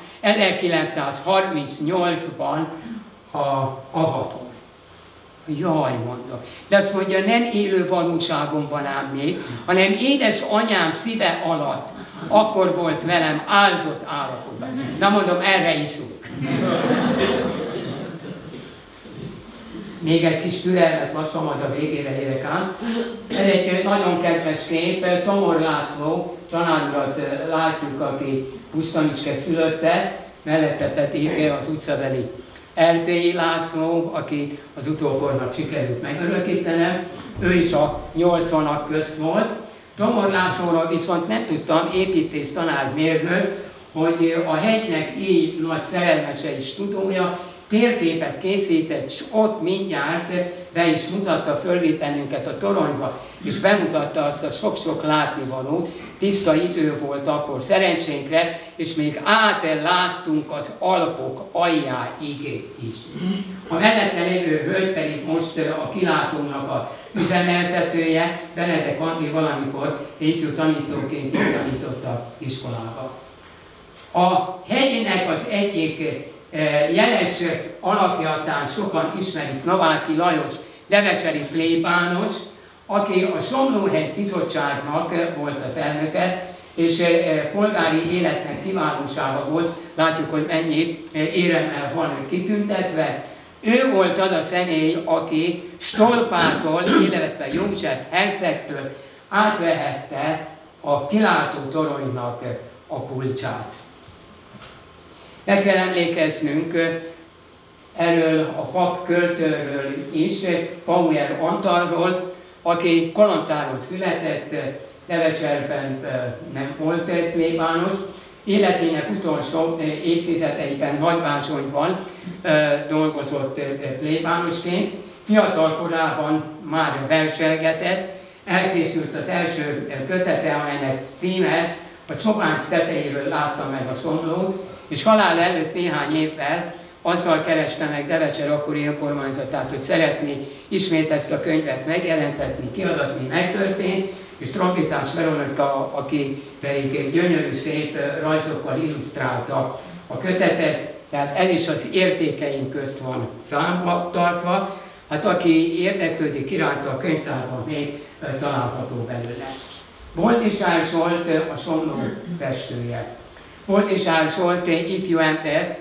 1938-ban a Avaton. Jaj, mondom. De azt mondja, nem élő valóságomban ám még, hanem édesanyám szíve alatt akkor volt velem áldott állapotban. Na mondom, erre iszunk. Még egy kis türelmet, lassan majd a végére érek ám. Ez egy nagyon kedves kép, Tomor László tanárurat látjuk, aki Pusztamiske szülötte, mellette pedig az utcabeli Erdélyi László, aki az utókornak sikerült megörökítenem, ő is a 80-ak közt volt. Tomor Lászlóról viszont nem tudtam, építész tanármérnök, hogy a hegynek így nagy szerelmese és tudója, térképet készített, és ott mindjárt be is mutatta, fölvitt bennünket a toronyba, és bemutatta azt a sok-sok látnivalót. Tiszta idő volt akkor szerencsénkre, és még átláttunk az Alpok aljáig is. A mellette lévő hölgy pedig most a kilátónak a üzemeltetője, Benedek Andi valamikor ifjú tanítóként tanított a iskolába. A hegynek az egyik jeles alakjátán sokan ismerik Nováky Lajos, devecseri plébános, aki a Somlóhegy Bizottságnak volt az elnöke, és polgári életnek kiválósága volt, látjuk, hogy mennyi éremmel van kitüntetve. Ő volt az a személy, aki Stolpától, illetve József hercegtől átvehette a kilátó toronynak a kulcsát. Meg kell emlékeznünk erről a pap költőről is, Pauer Antalról, aki Kolontáron született, Devecserben nem volt plébános, életének utolsó évtizedeiben Nagyvázsonyban dolgozott plébánosként, fiatal korában már verselgetett, elkészült az első kötete, amelynek címe a Csobánc tetejéről látta meg a Somlót, és halál előtt néhány évvel azzal kereste meg Devecser akkori önkormányzatát, hogy szeretné ismét ezt a könyvet megjelentetni, kiadatni, megtörtént, és Trombitás Veronika, aki pedig gyönyörű szép rajzokkal illusztrálta a kötetet, tehát el is az értékeink közt van számba tartva. Hát aki érdeklődik iránta, a könyvtárban még található belőle. Boldizsár Zsolt a Somló festője. Boldizsár Zsolt ifjú ember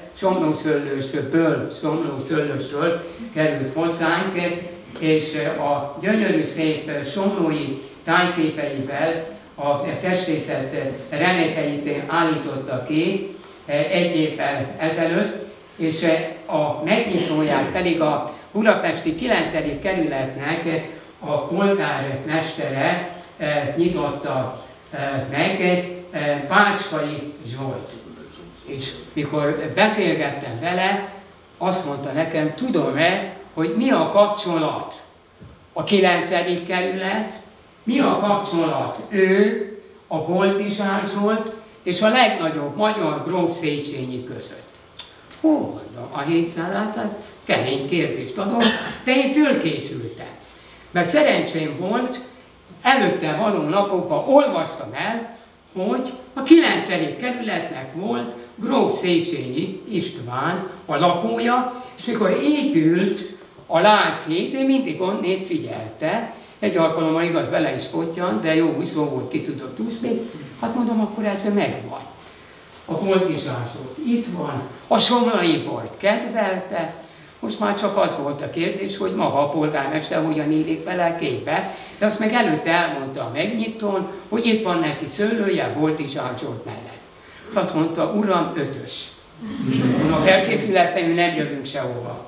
Somlószőlősről került hozzánk, és a gyönyörű szép somlói tájképeivel a festészet remékeit állította ki egy évvel ezelőtt, és a megnyitóját pedig a budapesti 9. kerületnek a polgármestere nyitotta meg, Bácskai Zsolt. És mikor beszélgettem vele, azt mondta nekem, tudom-e, hogy mi a kapcsolat a 9. kerület, mi a kapcsolat ő, a Boldizsár Zsolt és a legnagyobb magyar gróf Széchenyi között. Hol mondom, a 700, hát kemény kérdést adom, de én fölkészültem. Mert szerencsém volt, előtte való napokban olvastam el, hogy a 9. kerületnek volt gróf Széchenyi István a lakója, és mikor épült a Lánchíd, ő mindig onnét figyelte, egy alkalommal igaz bele is pottyant, de jó úszó volt, ki tudott úszni, hát mondom, akkor ez megvan. A Boldizsár Zsolt itt van, a somlai bort kedvelte, most már csak az volt a kérdés, hogy maga a polgármester hogyan illik bele a képbe, de azt meg előtte elmondta a megnyitón, hogy itt van neki szőlője Boldizsár Zsolt mellett. És azt mondta, uram, 5-ös. A felkészületlenül nem jövünk sehova.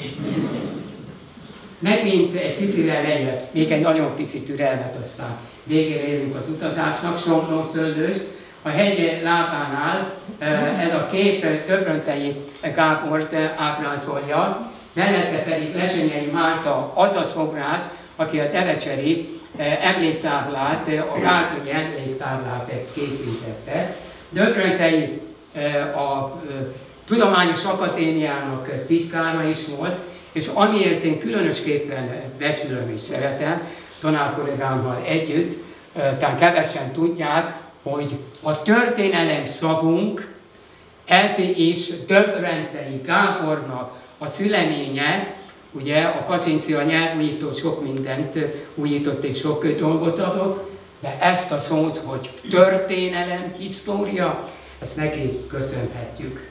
Megint egy picire lejjebb, még egy nagyon pici türelmet, aztán végére érünk az utazásnak, Somlószőlős. A hegy lábánál ez a kép Döbröntei Gábort ábrázolja, mellette pedig Lesenyei Márta az a szobrász, aki a devecseri emléktáblát, a Gárdonyi emléktáblát készítette. Döbröntei a Tudományos Akadémiának titkára is volt, és amiért én különösképpen becsülöm és szeretem, tanárkollégámmal együtt, talán kevesen tudják, hogy a történelem szavunk, ez is Döbröntei Gábornak a szüleménye, ugye a Kazincia nyelvújító sok mindent újított és sok dolgot adott, de ezt a szót, hogy történelem, história, ezt neki köszönhetjük.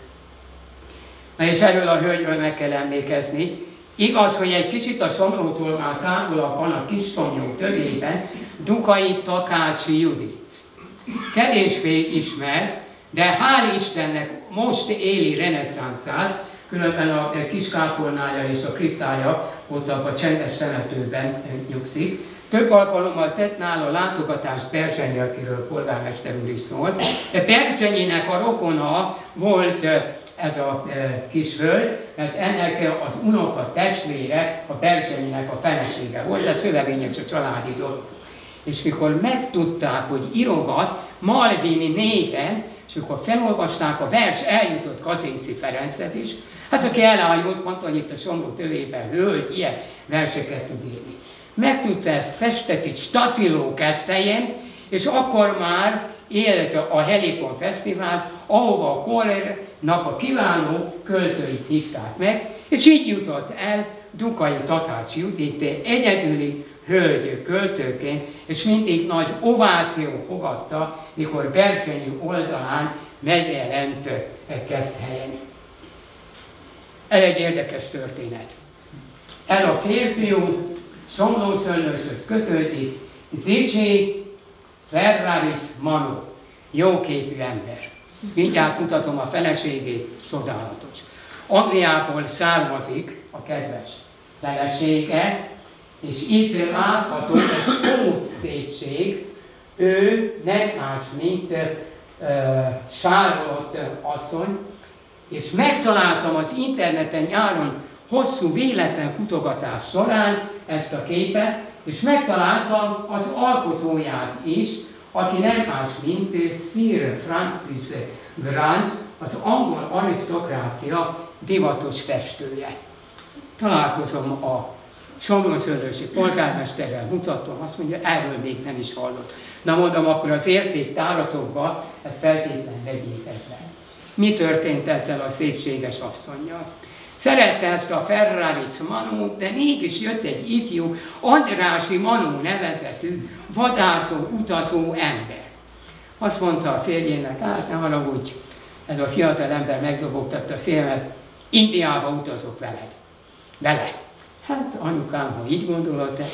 Na és erről a hölgyről meg kell emlékezni. Igaz, hogy egy kicsit a Somlótól már távolabb van a Kis-Somlyó tövében Dukai Takácsi Judit. Kevésbé ismert, de hál' Istennek most éli reneszánszát, különben a kiskápolnája és a kriptája ott a csendes temetőben nyugszik. Több alkalommal tett nála látogatást Berzsenyi, akiről polgármester úr is szólt. Berzsenyinek a rokona volt ez a kis hölgy, mert ennek az unoka testvére a Berzsenyinek a felesége volt, tehát szövevényes a családi dolog. És mikor megtudták, hogy írogat Malvini néven, és mikor felolvasták, a vers eljutott Kazinczy Ferenchez is, hát aki elájult, mondta, hogy itt a Somló tövében hölgy ilyen verseket tud írni. Megtudta ezt, festett itt Staciló Keszthelyen, és akkor már élt a Helikon Fesztivál, ahova a kornak a kiváló költőit hívták meg, és így jutott el Dukai Takács Judit egyedüli hölgy költőként, és mindig nagy ováció fogadta, mikor Berzsenyi oldalán megjelent Keszthelyen. Ez egy érdekes történet. Ez a férfiú Somlószőlőshöz kötődik, Zichy Ferraris Manó, jóképű ember. Mindjárt mutatom a feleségét, csodálatos. Angliából származik a kedves felesége, és itt látható egy ót szépség, ő nem más, mint Charlotte asszony, és megtaláltam az interneten nyáron hosszú véletlen kutogatás során ezt a képet, és megtaláltam az alkotóját is, aki nem más, mint Sir Francis Grant, az angol arisztokrácia divatos festője. Találkozom a somlószőlősi polgármesterrel, mutatom, azt mondja, erről még nem is hallott. Na mondom, akkor az értéktáratokba ezt feltétlenül vegyétek le. Mi történt ezzel a szépséges asszonnyal? Szerette ezt a Ferraris Manót, de mégis jött egy ifjú Andrássy Manó nevezetű vadászó, utazó ember. Azt mondta a férjének, hát ne haragudj, ez a fiatal ember megdobogtatta a szívemet, Indiába utazok vele. Hát anyukám, ha így gondolod, te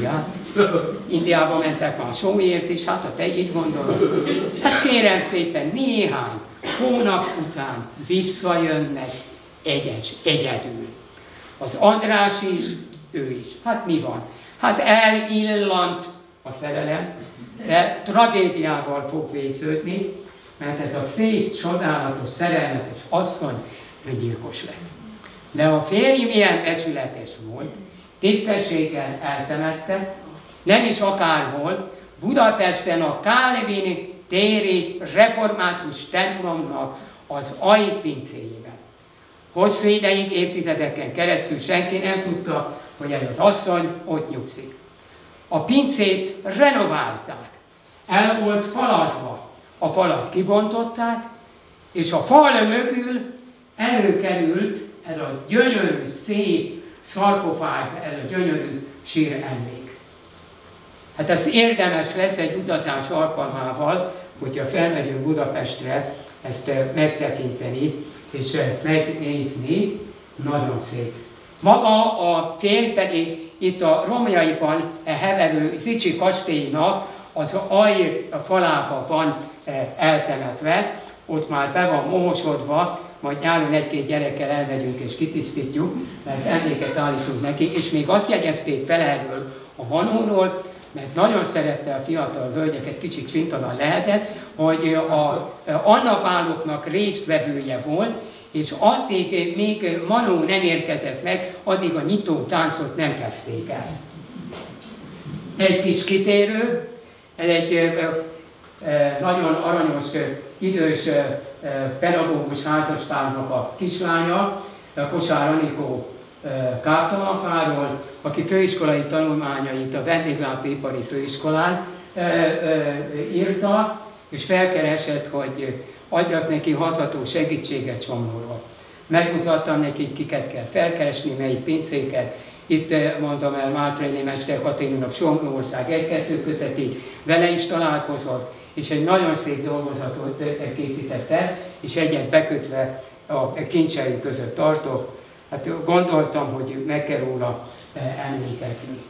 Indiába mentek már sóért is, hát ha te így gondolod. Hát kérem szépen, néhány hónap után visszajönnek egyedül. Az András is, ő is. Hát mi van? Hát elillant a szerelem, de tragédiával fog végződni, mert ez a szép, csodálatos, szerelmetes asszony öngyilkos lett. De a férj milyen becsületes volt, tisztességgel eltemette, nem is akárhol, Budapesten a Kálvin téri református templomnak az ajpincéjében. Hosszú ideig, évtizedeken keresztül senki nem tudta, hogy ez az asszony ott nyugszik. A pincét renoválták, el volt falazva, a falat kibontották, és a fal mögül előkerült ez a gyönyörű, szép szarkofág, ez a gyönyörű síremlék. Hát ez érdemes lesz egy utazás alkalmával, hogyha felmegyünk Budapestre, ezt megtekinteni és megnézni. Nagyon szép. Maga a férj pedig itt a romjaiban heverő Zichy kastélynak az falába van eltemetve, ott már be van mohosodva, majd nyáron egy-két gyerekkel elmegyünk és kitisztítjuk, mert emléket állítunk neki, és még azt jegyezték fel erről a Manóról, mert nagyon szerette a fiatal hölgyeket, kicsit csintalan lehetett, hogy a Anna báloknak résztvevője volt, és addig még Manó nem érkezett meg, addig a nyitó táncot nem kezdték el. Egy kis kitérő, ez egy nagyon aranyos, idős pedagógus házaspárnak a kislánya, Kosár Anikó Káptalanfáról, aki főiskolai tanulmányait a Vendéglátóipari Főiskolán írta, és felkeresett, hogy adjak neki hatható segítséget Somlóról. Megmutattam neki, kiket kell felkeresni, melyik pincéket. Itt mondtam el Mártréni Mester Katéninak Somlóország 1-2 kötetig, vele is találkozott, és egy nagyon szép dolgozatot készítette, és egyet bekötve a kincsei között tartok. Hát gondoltam, hogy meg kell róla emlékezni.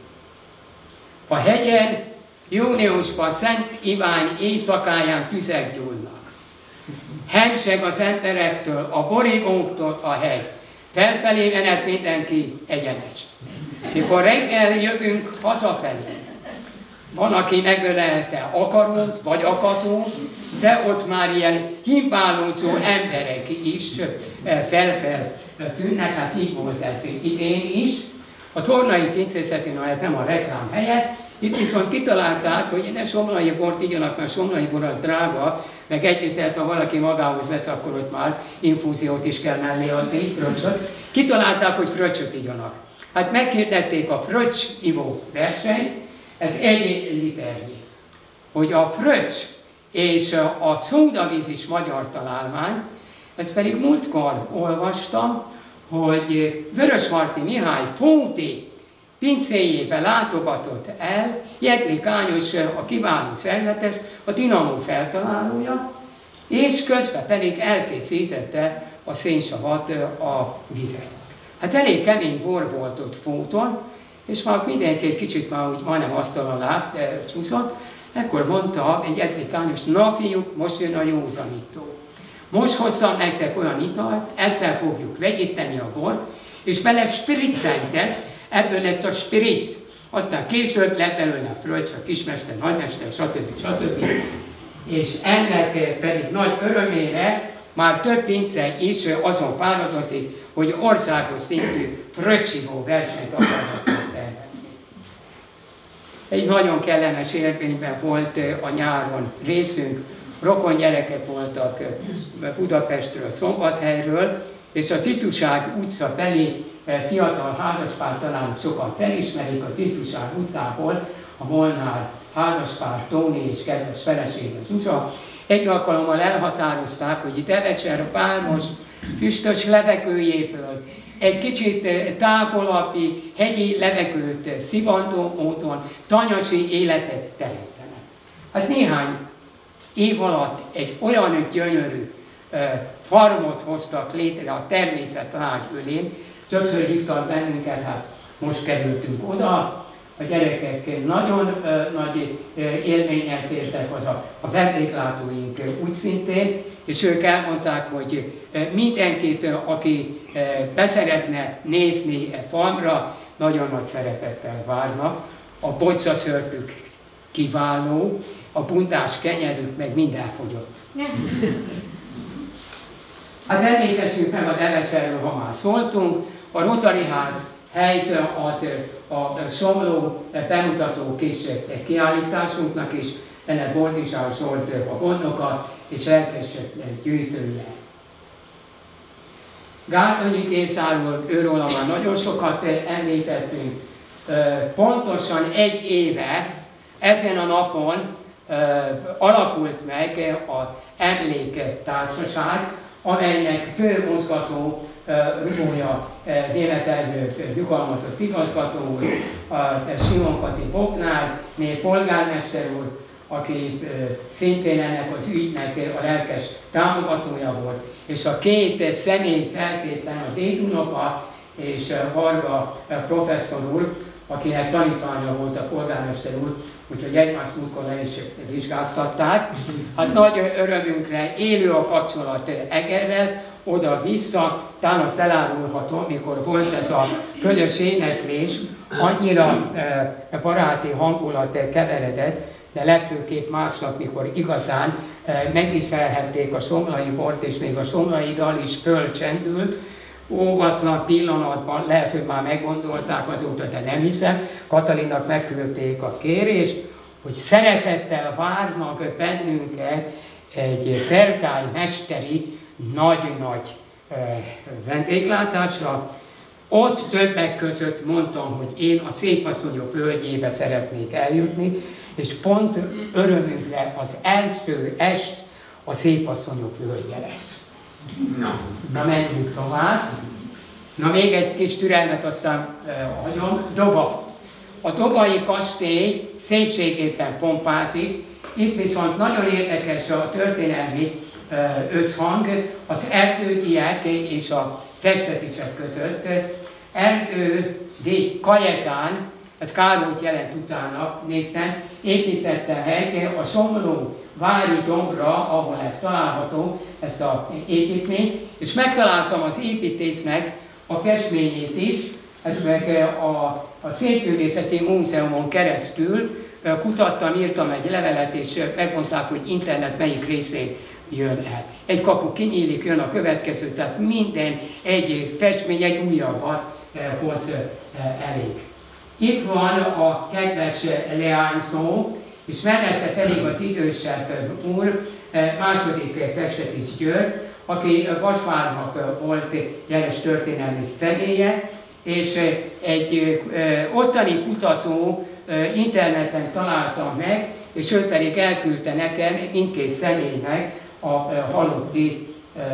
A hegyen júniusban Szent Ivány éjszakáján tüzek gyúlnak. Hemseg az emberektől, a borívóktól a hegy. Felfelé menet mindenki egyenes. Mikor reggel jövünk hazafelé, van, aki megölelte akarót vagy akatót, de ott már ilyen himbálódzó emberek is felfel tűnnek, hát így volt ez idén is. A Tornai Pincészetén, ez nem a reklám helye, itt viszont kitalálták, hogy ne somlai bort igyanak, mert somlai bor az drága, meg egy litert, ha valaki magához vesz, akkor ott már infúziót is kell mellé adni, fröccsöt. Kitalálták, hogy fröccsöt igyanak. Hát meghirdették a fröccs ivó versenyt, ez 1 liternyi. Hogy a fröccs és a szódavízis magyar találmány, ezt pedig múltkor olvastam, hogy Vörösmarty Mihály Fóti pincéjébe látogatott el Jedlik Ányos, a kiváló szerzetes, a dinamó feltalálója, és közben pedig elkészítette a szénsavat, a vizet. Hát elég kemény bor volt ott Fóton, és már mindenki egy kicsit már úgy majdnem asztalon csúszott, ekkor mondta egy Jedlik Ányos, na fiúk, most jön a józanító. Most hoztam nektek olyan italt, ezzel fogjuk vegyíteni a bort, és bele spricceltek, ebből lett a spiric. Aztán később lett belőle a fröccs, a kismester, nagymester, stb. És ennek pedig nagy örömére már több pince is azon fáradozik, hogy országos szintű fröccsivó versenyt akarnak szervezni. Egy nagyon kellemes élményben volt a nyáron részünk, rokon gyerekek voltak Budapestről, Szombathelyről, és az Ifjúság utca belé fiatal házaspár, talán sokan felismerik, az Ifjúság utcából a Molnár házaspár Tóni és kedves felesége Zsuzsa egy alkalommal elhatározták, hogy itt Devecser város füstös levegőjéből egy kicsit távolabbi hegyi levegőt szivandó módon tanyasi életet teremtenek. Hát néhány év alatt egy olyan gyönyörű farmot hoztak létre a természet lágy-ölén. Többször hívtak bennünket, hát most kerültünk oda. A gyerekek nagyon nagy élménnyel tértek haza, a vendéglátóink úgy szintén, és ők elmondták, hogy mindenkit, aki beszeretne nézni e farmra, nagyon nagy szeretettel várnak. A bocaszörpük kiváló, a buntás kenyerük meg mind elfogyott. Hát emlékezzünk meg a Devecserről, ha már szóltunk, a Rotary ház helyt ad a Somló bemutató kis kiállításunknak is, ennek Boldizsár Zsolt a gondnoka és lelkes gyűjtője. Gárdonyi Gézáról, őróla már nagyon sokat említettünk. Pontosan egy éve ezen a napon alakult meg az Emléktársaság, amelynek fő mozgató rugója Németh Ernő nyugalmazott igazgató úr, Simon Kati Boknár, polgármester úr, aki szintén ennek az ügynek a lelkes támogatója volt, és a két személy feltétlen, a dédunoka és Varga professzor úr, akinek tanítványa volt a polgármester úr, úgyhogy egymást múltkor le is vizsgáztatták. Hát nagy örömünkre élő a kapcsolat Egerrel, oda-vissza, talán azt elárulhatom, mikor volt ez a közös éneklés, annyira baráti hangulat keveredett, de legfőképp másnap, mikor igazán megiszelhették a somlai bort, és még a somlai dal is fölcsendült, óvatlan pillanatban, lehet, hogy már meggondolták azóta, de nem hiszem, Katalinnak megküldték a kérést, hogy szeretettel várnak bennünket egy Fertály mesteri nagy-nagy vendéglátásra. Ott többek között mondtam, hogy én a Szépasszonyok völgyébe szeretnék eljutni, és pont örömünkre az első est a Szépasszonyok völgye lesz. Na menjünk tovább. Na még egy kis türelmet, aztán hagyom. Doba. A dobai kastély szépségében pompázik, itt viszont nagyon érdekes a történelmi összhang az Erdődiek és a Festeticsek között. Erdődi Kajetán, ez Károlyt jelent utána, néztem, építette meg a Somló vári dombra, ahol ez található, ezt az építményt, és megtaláltam az építésznek a festményét is, ezt meg a Szépművészeti Múzeumon keresztül kutattam, írtam egy levelet, és megmondták, hogy internet melyik részén jön el. Egy kapu kinyílik, jön a következő, tehát minden egy festmény egy újabbat hoz elég. Itt van a kedves leányzó, és mellette pedig az idősebb úr, második Festetics György, aki Vasvárnak volt jeles történelmi személye, és egy ottani kutató interneten találtam meg, és ő pedig elküldte nekem, mindkét személynek a halotti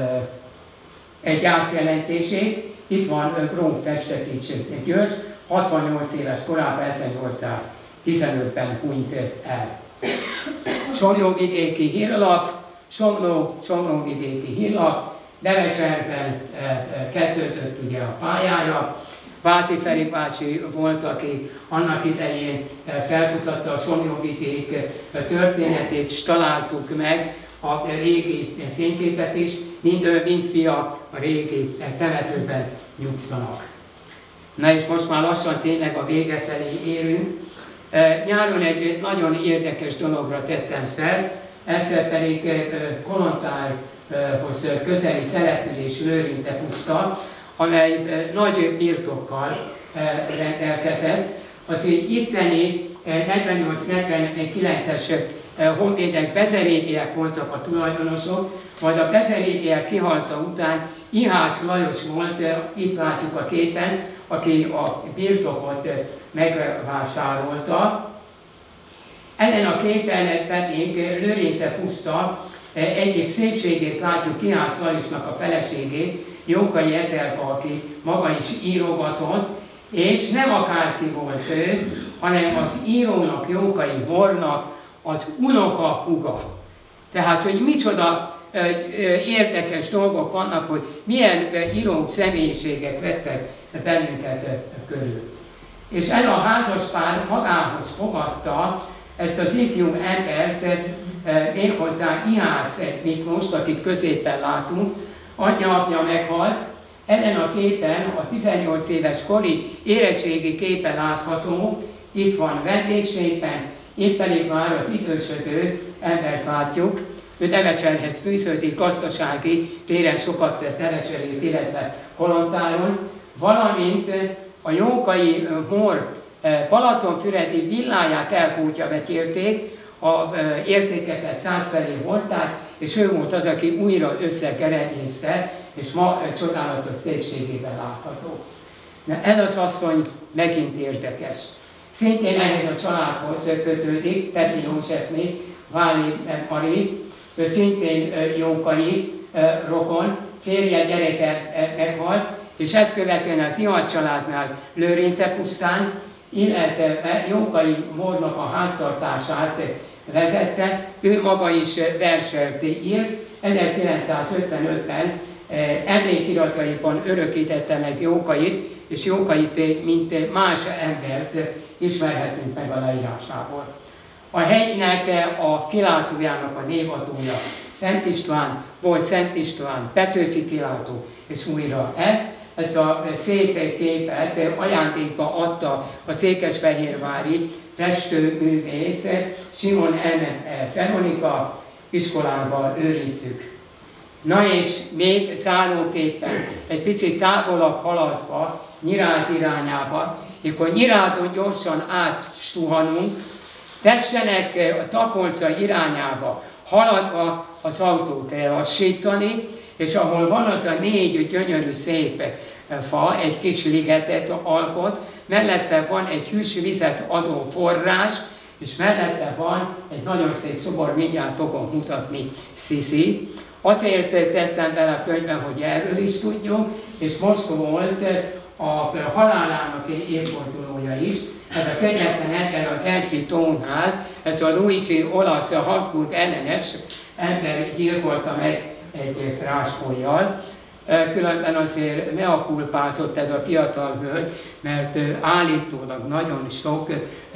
gyászjelentését. Itt van Gróf Festetics György, 68 éves korában 1815-ben hunyt el. Somlóvidéki hírlap, Somlóvidéki hírlap, Devecserben kezdődött ugye a pályája. Válti Feri bácsi volt, aki annak idején felkutatta a Somlóvidék történetét, és találtuk meg a régi fényképet is, mind ő, mind fia a régi temetőben nyugszanak. Na és most már lassan tényleg a vége felé érünk. Nyáron egy nagyon érdekes dologra tettem szert, ezzel pedig Kolontárhoz közeli település Lőrinte puszta, amely nagy birtokkal rendelkezett. Az itteni 48-49-es honvédek bezerédiek voltak a tulajdonosok, majd a bezerédiek kihalta után Ihász Lajos volt, itt látjuk a képen, aki a birtokot megvásárolta. Ezen a képen pedig Lőrinte puszta egyik szépségét látjuk, Ihász Lajosnak a feleségét, Jókai Etelka, aki maga is írogatott, és nem akárki volt ő, hanem az írónak, Jókai Hornak az unoka húga. Tehát, hogy micsoda érdekes dolgok vannak, hogy milyen író személyiségek vettek bennünket körül. És ez a házaspár magához fogadta ezt az ifjú embert, méghozzá Ihász Miklóst, akit középen látunk. Anyja-apja meghalt, ezen a képen a 18 éves kori érettségi képe látható, itt van vendégségben, itt pedig már az idősödő embert látjuk. Ő Devecserhez fűződik, gazdasági téren sokat tett Devecserét, illetve Kolontáron, valamint a Jókai Mór Balatonfüredi villáját elkútja vetélték, a értékeket százfelé hordták, és ő volt az, aki újra összekerenyészte, és ma csodálatos szépségében látható. Na, ez az asszony megint érdekes. Szintén ehhez a családhoz kötődik Pepi Józsefné, Váli Mari, ő szintén jókai rokon, férje, gyereke meghalt, és ezt követően az Ihász családnál Lőrinte pusztán, illetve Jókai Mórnak a háztartását vezette, ő maga is verselt írt, 1955-ben emlékirataiban örökítette meg Jókait, és Jókait, mint más embert ismerhetünk meg a leírásából. A helynek a kilátójának a névadója Szent István, volt Szent István, Petőfi kilátó, és újra ezt a szép képet ajándékba adta a székesfehérvári festőművész Simon M. Veronika, iskolában őrizzük. Na és még záróképpen, egy picit távolabb haladva Nyirád irányába, mikor Nyirádon gyorsan átsuhanunk, tessenek a Tapolca irányába, haladva az autót ellassítani, és ahol van az a 4 gyönyörű szép fa, egy kis ligetet alkot, mellette van egy hűs vizet adó forrás, és mellette van egy nagyon szép szobor, mindjárt fogom mutatni, Sziszi. Azért tettem bele a könyvben, hogy erről is tudjunk, és most volt a halálának évfordulója is. Ez a kegyetlen ember a Genfi tónál, ez a Luigi olasz, a Habsburg ellenes ember gyilkolta meg egy ráspollyal. Különben azért meakulpázott ez a fiatal hölgy, mert állítólag nagyon sok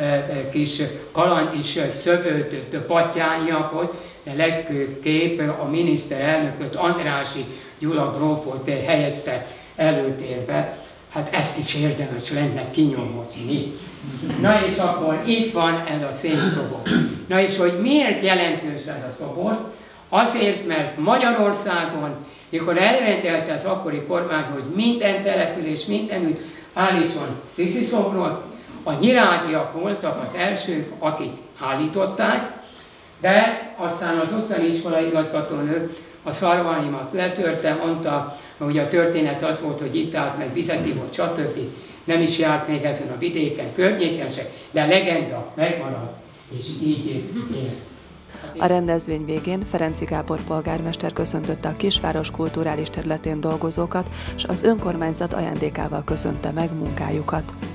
kis kaland is szövődött Batthyániakhoz, de legkép a miniszterelnököt, Andrássy Gyula grófot helyezte előtérbe. Hát ezt is érdemes lenne kinyomozni. Na és akkor itt van ez a szép szobor. Na és hogy miért jelentős ez a szobor? Azért, mert Magyarországon, mikor elrendelte az akkori kormány, hogy minden település, mindenütt állítson Sziszi szobrot, a nyirádiak voltak az elsők, akik állították, de aztán az ottani iskolai igazgatónő a szarvaimat letörte, mondta, hogy a történet az volt, hogy itt állt meg, vizet ivott, stb. Nem is járt még ezen a vidéken, környéken se, de a legenda megmaradt, és így él. A rendezvény végén Ferenczy Gábor polgármester köszöntötte a kisváros kulturális területén dolgozókat, és az önkormányzat ajándékával köszönte meg munkájukat.